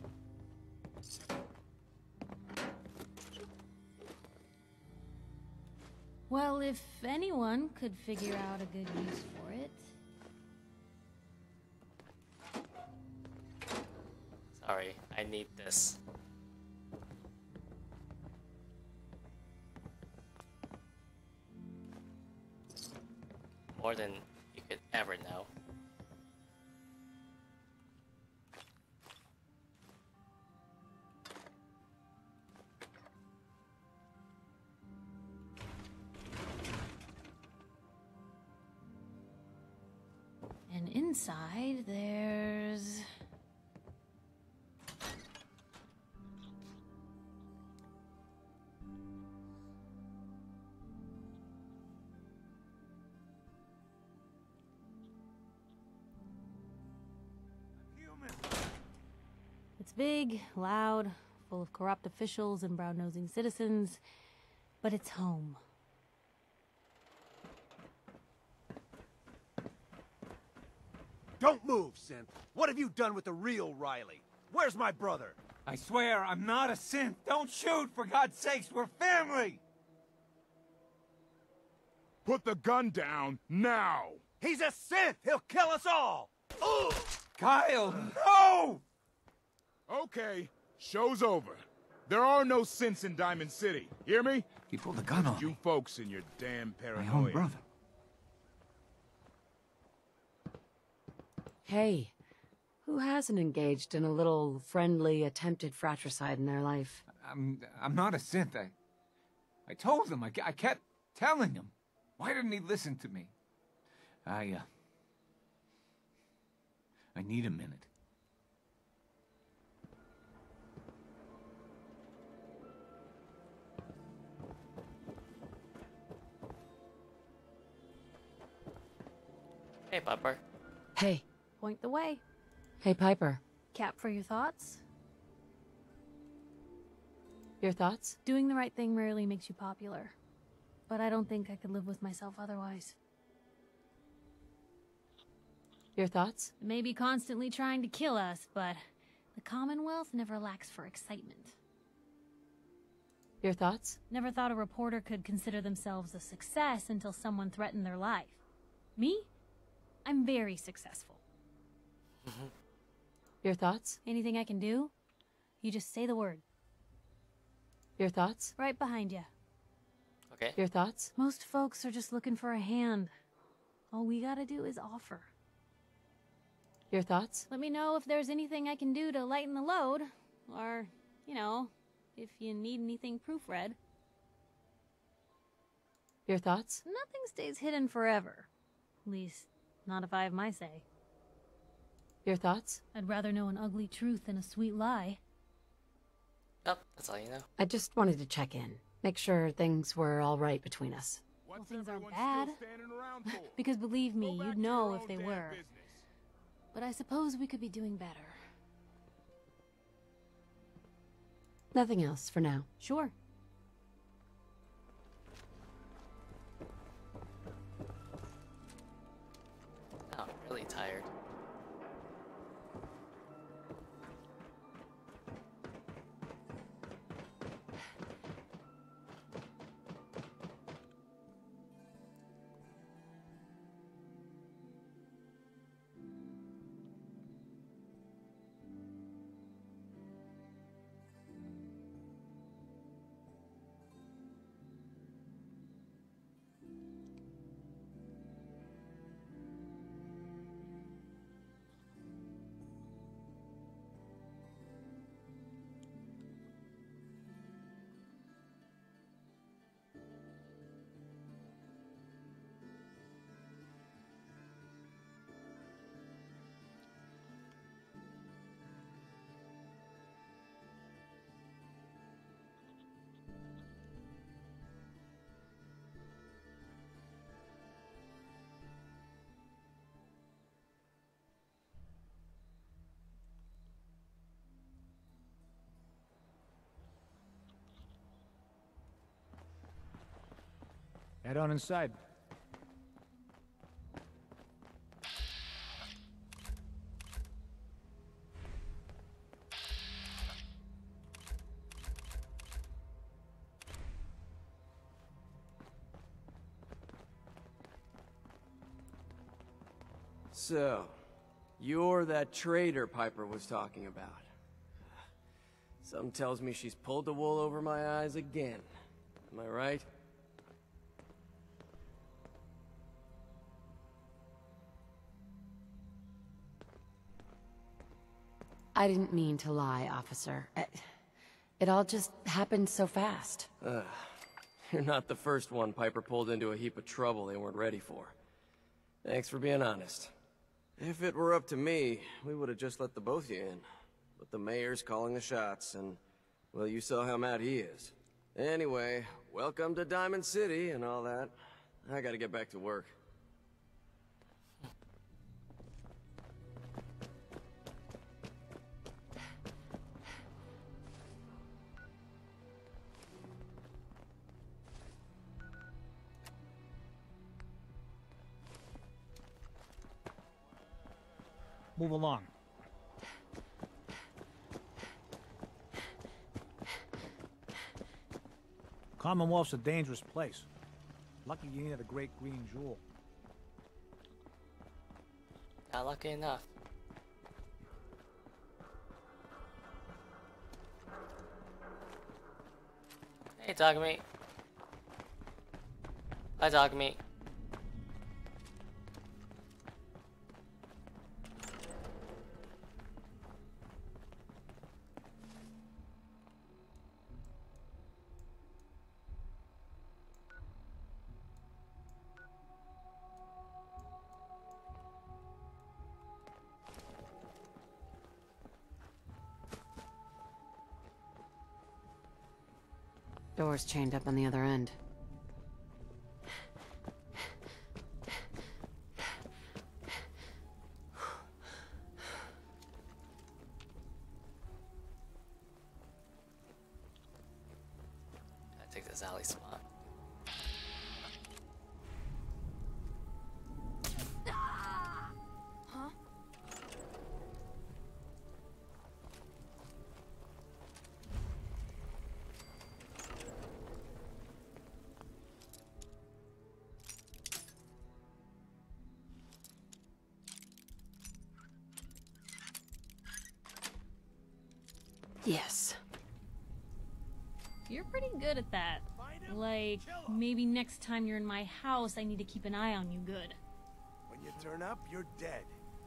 [SPEAKER 7] Well, if anyone could figure out a good use for it.
[SPEAKER 1] Sorry, I need this. More than you could ever know.
[SPEAKER 7] inside, there's... It's big, loud, full of corrupt officials and brown-nosing citizens, but it's home.
[SPEAKER 15] Don't move, synth. What have you done with the real Riley? Where's my brother?
[SPEAKER 5] I swear, I'm not a synth. Don't shoot, for God's sakes. We're family.
[SPEAKER 10] Put the gun down, now!
[SPEAKER 15] He's a synth! He'll kill us all! Ugh!
[SPEAKER 5] Kyle, no!
[SPEAKER 10] Okay, show's over. There are no synths in Diamond City. Hear me?
[SPEAKER 5] He pulled the gun on
[SPEAKER 10] you
[SPEAKER 5] me.
[SPEAKER 10] folks and your damn paranoia.
[SPEAKER 5] My own brother.
[SPEAKER 2] Hey, who hasn't engaged in a little friendly attempted fratricide in their life?
[SPEAKER 5] I'm I'm not a synth. I, I told him. I, I kept telling him. Why didn't he listen to me? I, uh... I need a minute.
[SPEAKER 1] Hey, Piper.
[SPEAKER 2] Hey.
[SPEAKER 7] Point the way.
[SPEAKER 2] Hey, Piper.
[SPEAKER 7] Cap for your thoughts?
[SPEAKER 2] Your thoughts?
[SPEAKER 7] Doing the right thing rarely makes you popular. But I don't think I could live with myself otherwise.
[SPEAKER 2] Your thoughts?
[SPEAKER 7] Maybe constantly trying to kill us, but the Commonwealth never lacks for excitement.
[SPEAKER 2] Your thoughts?
[SPEAKER 7] Never thought a reporter could consider themselves a success until someone threatened their life. Me? I'm very successful.
[SPEAKER 2] Your thoughts?
[SPEAKER 7] Anything I can do? You just say the word.
[SPEAKER 2] Your thoughts?
[SPEAKER 7] Right behind you.
[SPEAKER 1] Okay.
[SPEAKER 2] Your thoughts?
[SPEAKER 7] Most folks are just looking for a hand. All we gotta do is offer.
[SPEAKER 2] Your thoughts?
[SPEAKER 7] Let me know if there's anything I can do to lighten the load. Or, you know, if you need anything proofread.
[SPEAKER 2] Your thoughts?
[SPEAKER 7] Nothing stays hidden forever. At least, not if I have my say.
[SPEAKER 2] Your thoughts?
[SPEAKER 7] I'd rather know an ugly truth than a sweet lie.
[SPEAKER 1] Oh, that's all you know.
[SPEAKER 2] I just wanted to check in. Make sure things were all right between us.
[SPEAKER 7] Well, things aren't bad. Because believe me, you'd know if they were. But I suppose we could be doing better.
[SPEAKER 2] Nothing else for now.
[SPEAKER 7] Sure.
[SPEAKER 1] Oh, I'm really tired.
[SPEAKER 14] Head on inside.
[SPEAKER 16] So, you're that traitor Piper was talking about. Something tells me she's pulled the wool over my eyes again. Am I right?
[SPEAKER 2] I didn't mean to lie, officer. It, it all just happened so fast.
[SPEAKER 16] Ugh. You're not the first one Piper pulled into a heap of trouble they weren't ready for. Thanks for being honest. If it were up to me, we would have just let the both of you in. But the mayor's calling the shots, and, well, you saw how mad he is. Anyway, welcome to Diamond City and all that. I gotta get back to work.
[SPEAKER 14] Move along. Commonwealth's a dangerous place. Lucky you needed a great green jewel.
[SPEAKER 1] Not lucky enough. Hey, dog meat. Hi, dog meat.
[SPEAKER 2] Door's chained up on the other end.
[SPEAKER 1] I take this alley spot.
[SPEAKER 9] Huh?
[SPEAKER 2] Yes.
[SPEAKER 7] You're pretty good at that. Like, maybe next time you're in my house, I need to keep an eye on you good.
[SPEAKER 12] When you turn up, you're dead.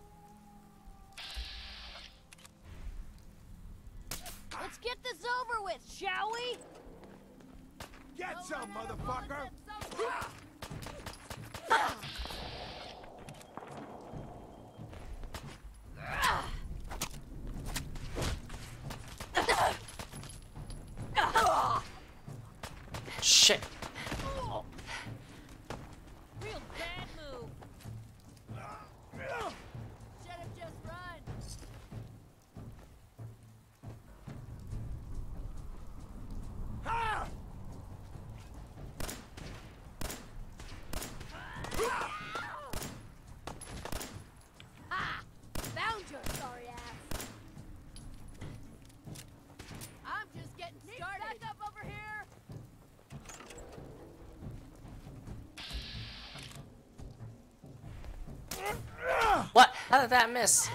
[SPEAKER 4] Let's get this over with, shall we?
[SPEAKER 12] Get some, motherfucker!
[SPEAKER 1] Shit.
[SPEAKER 4] Real bad move. Should have just run.
[SPEAKER 12] Ha!
[SPEAKER 4] Ha! Found your sorry ass. I'm just getting started. Back up over here.
[SPEAKER 1] What? How did that miss?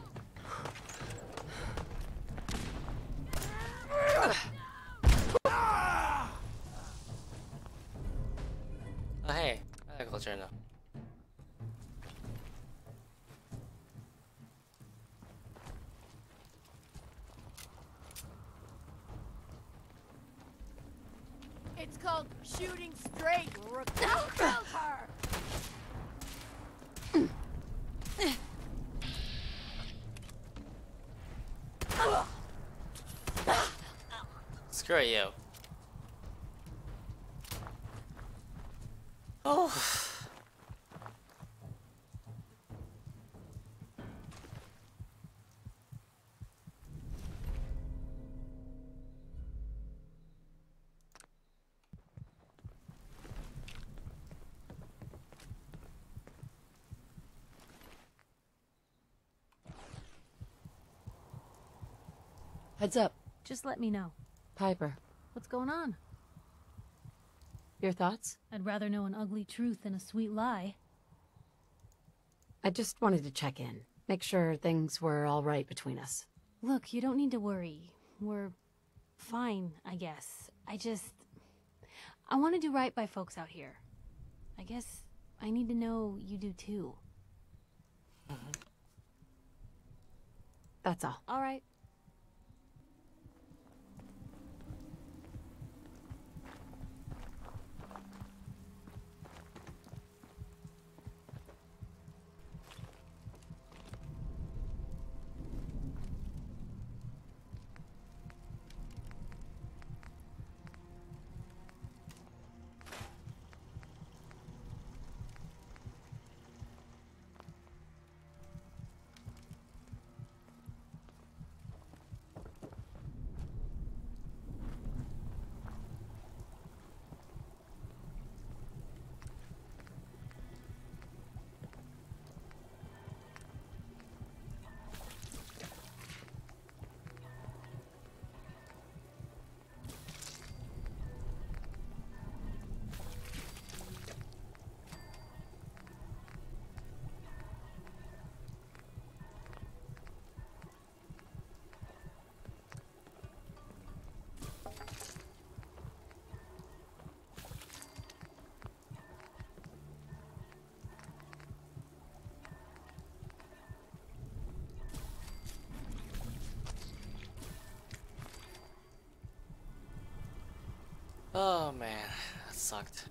[SPEAKER 1] Oh hey, medical journal.
[SPEAKER 4] It's called shooting straight. Don't kill her.
[SPEAKER 1] Screw you. Oh.
[SPEAKER 2] Heads up.
[SPEAKER 7] Just let me know.
[SPEAKER 2] Piper.
[SPEAKER 7] What's going on?
[SPEAKER 2] Your thoughts?
[SPEAKER 7] I'd rather know an ugly truth than a sweet lie.
[SPEAKER 2] I just wanted to check in. Make sure things were all right between us.
[SPEAKER 7] Look, you don't need to worry. We're fine, I guess. I just... I want to do right by folks out here. I guess I need to know you do too.
[SPEAKER 2] That's all.
[SPEAKER 7] All right.
[SPEAKER 1] Oh man, that sucked.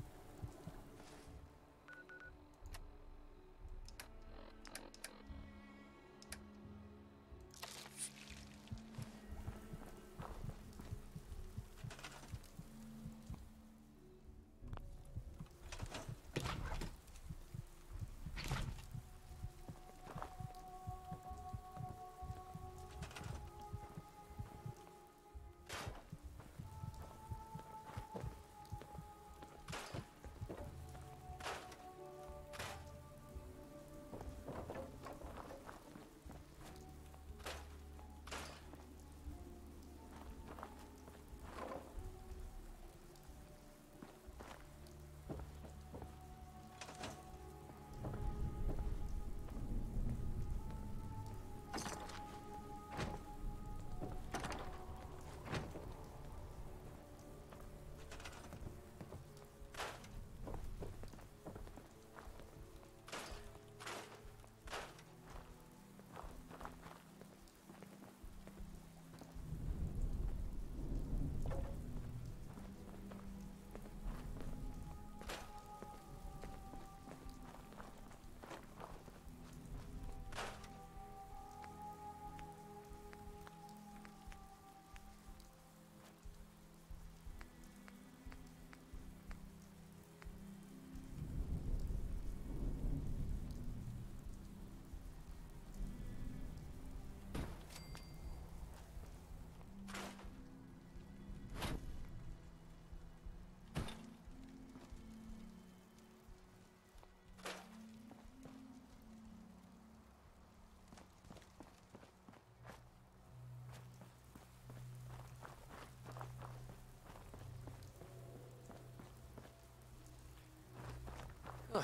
[SPEAKER 1] Ugh.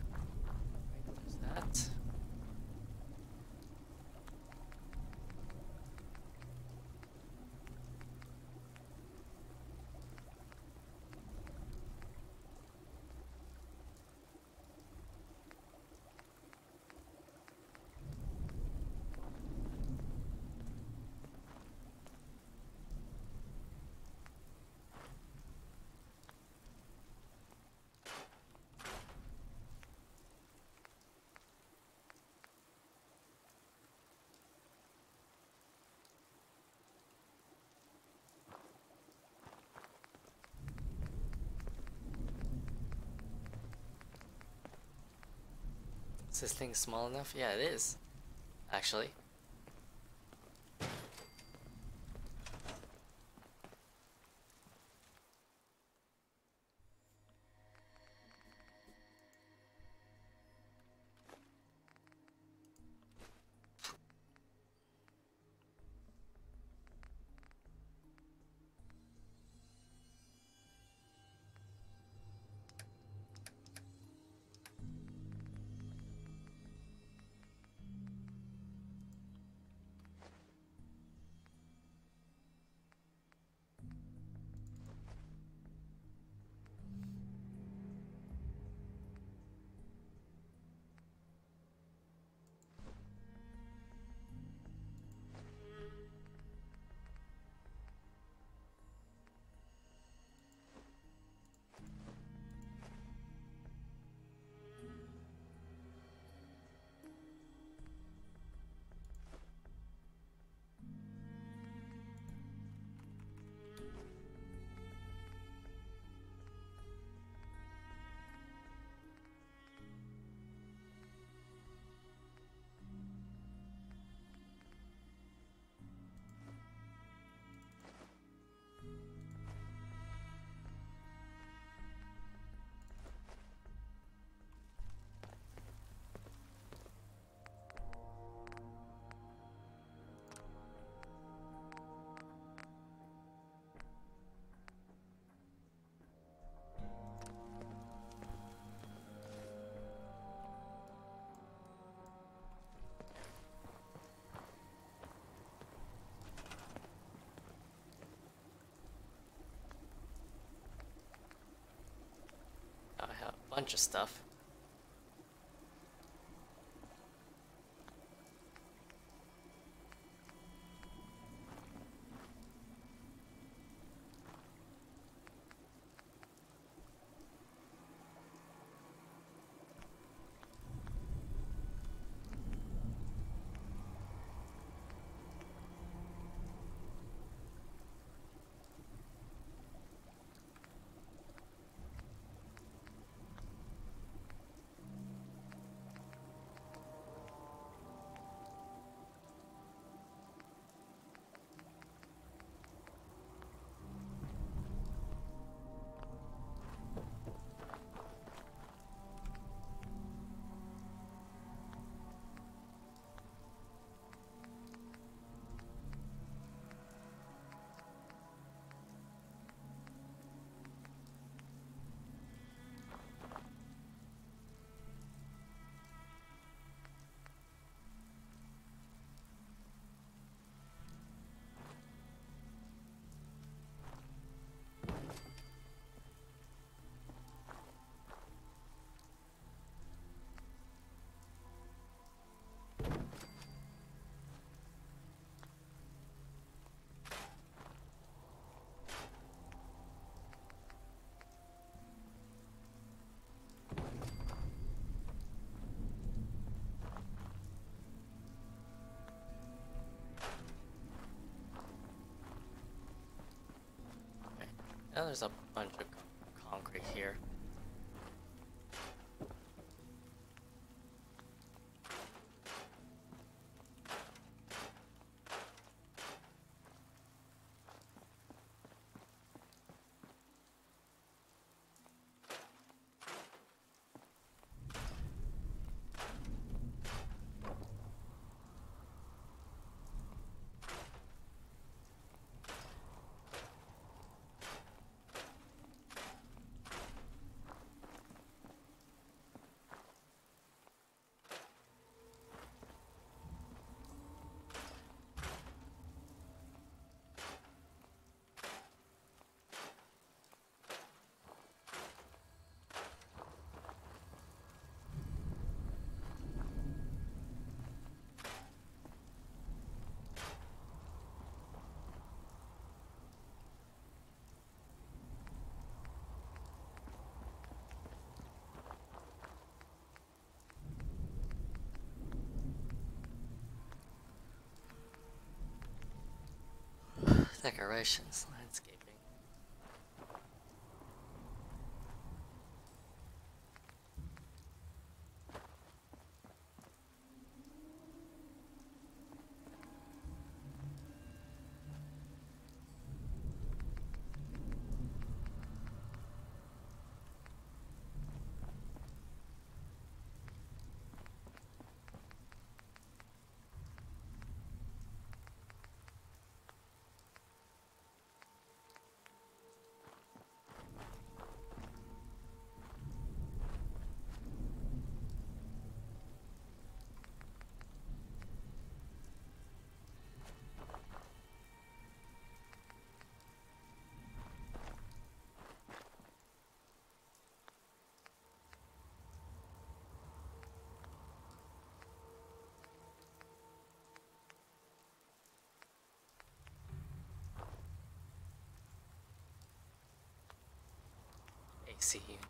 [SPEAKER 1] What is that? Is this thing small enough? Yeah, it is. Actually. I have a bunch of stuff. Now there's a bunch of concrete here. Decorations, landscaping. A C unit.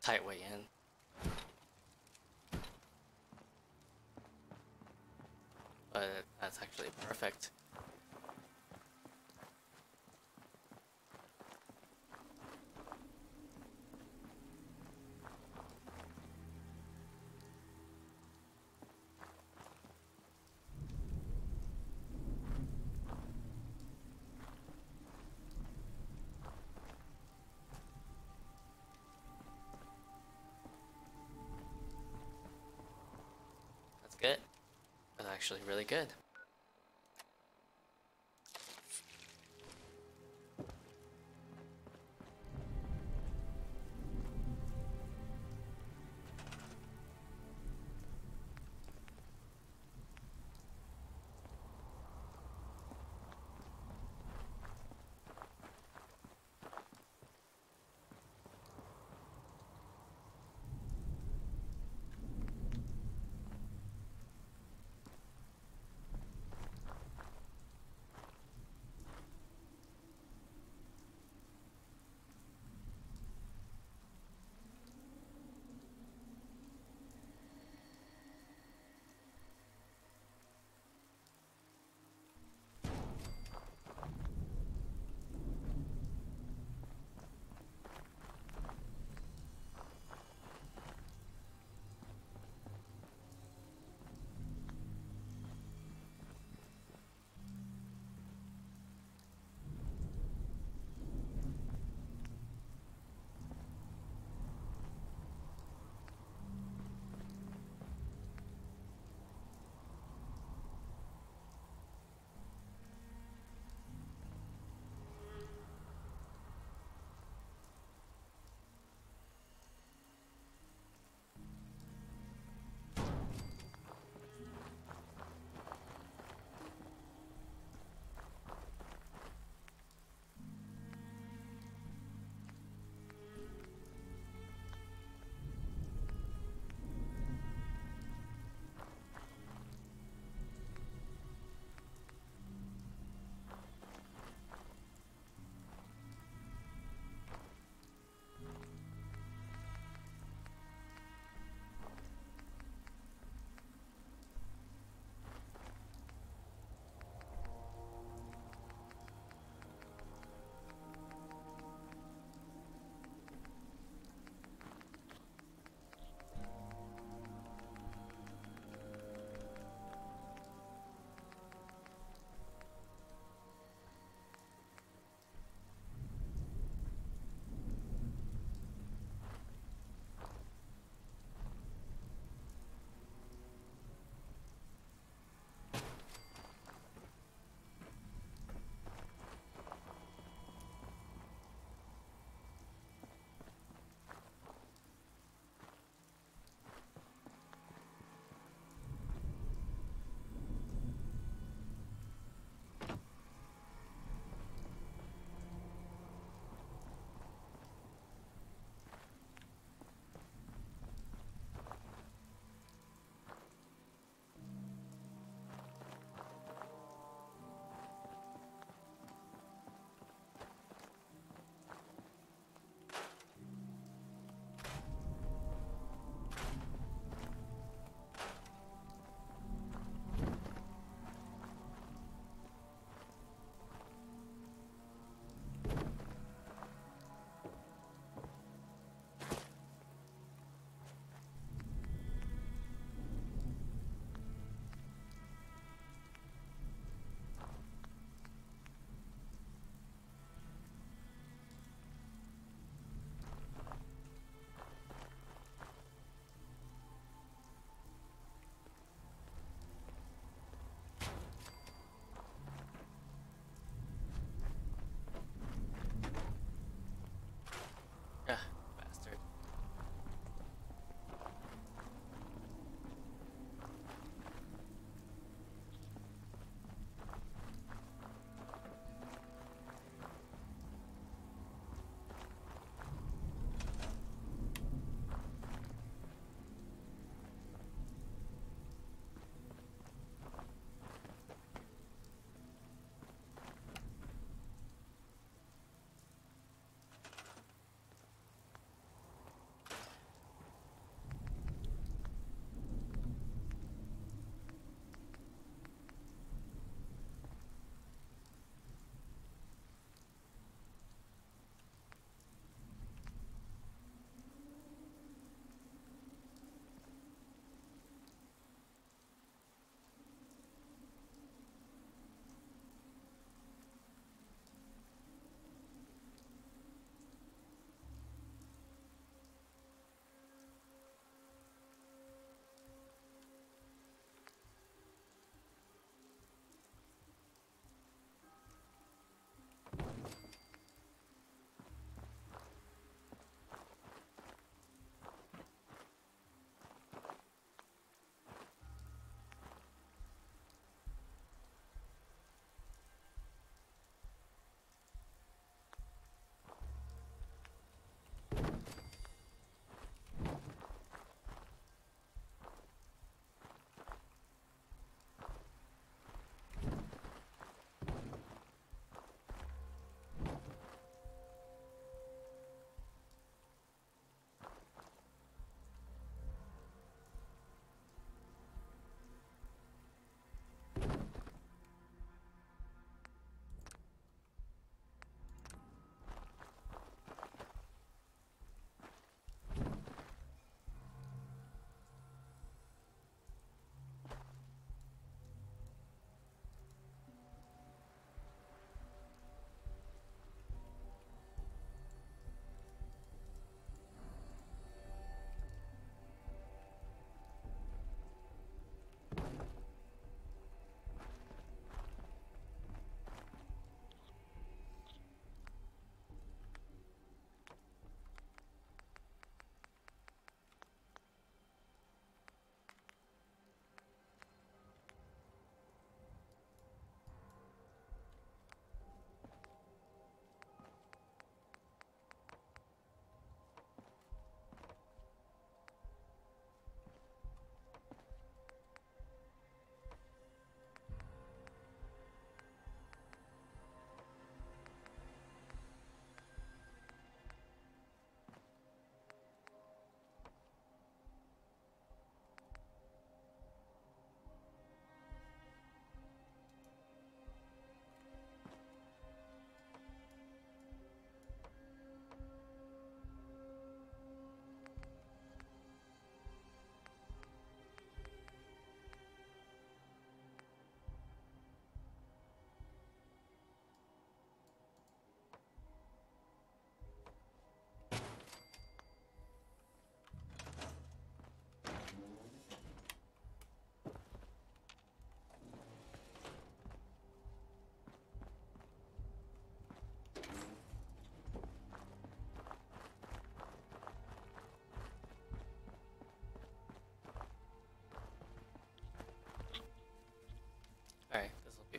[SPEAKER 1] tight way in. But that's actually perfect. That's good. That's actually really good.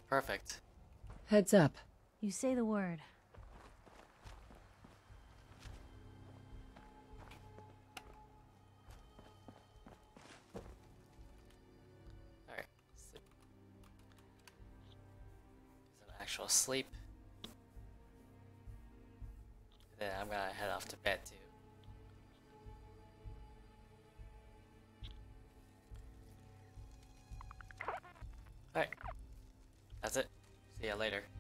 [SPEAKER 1] Perfect.
[SPEAKER 2] Heads up.
[SPEAKER 7] You say the word.
[SPEAKER 1] Alright. Sleep. It's an actual sleep. Then I'm gonna head off to bed too. Alright. That's it. See ya later.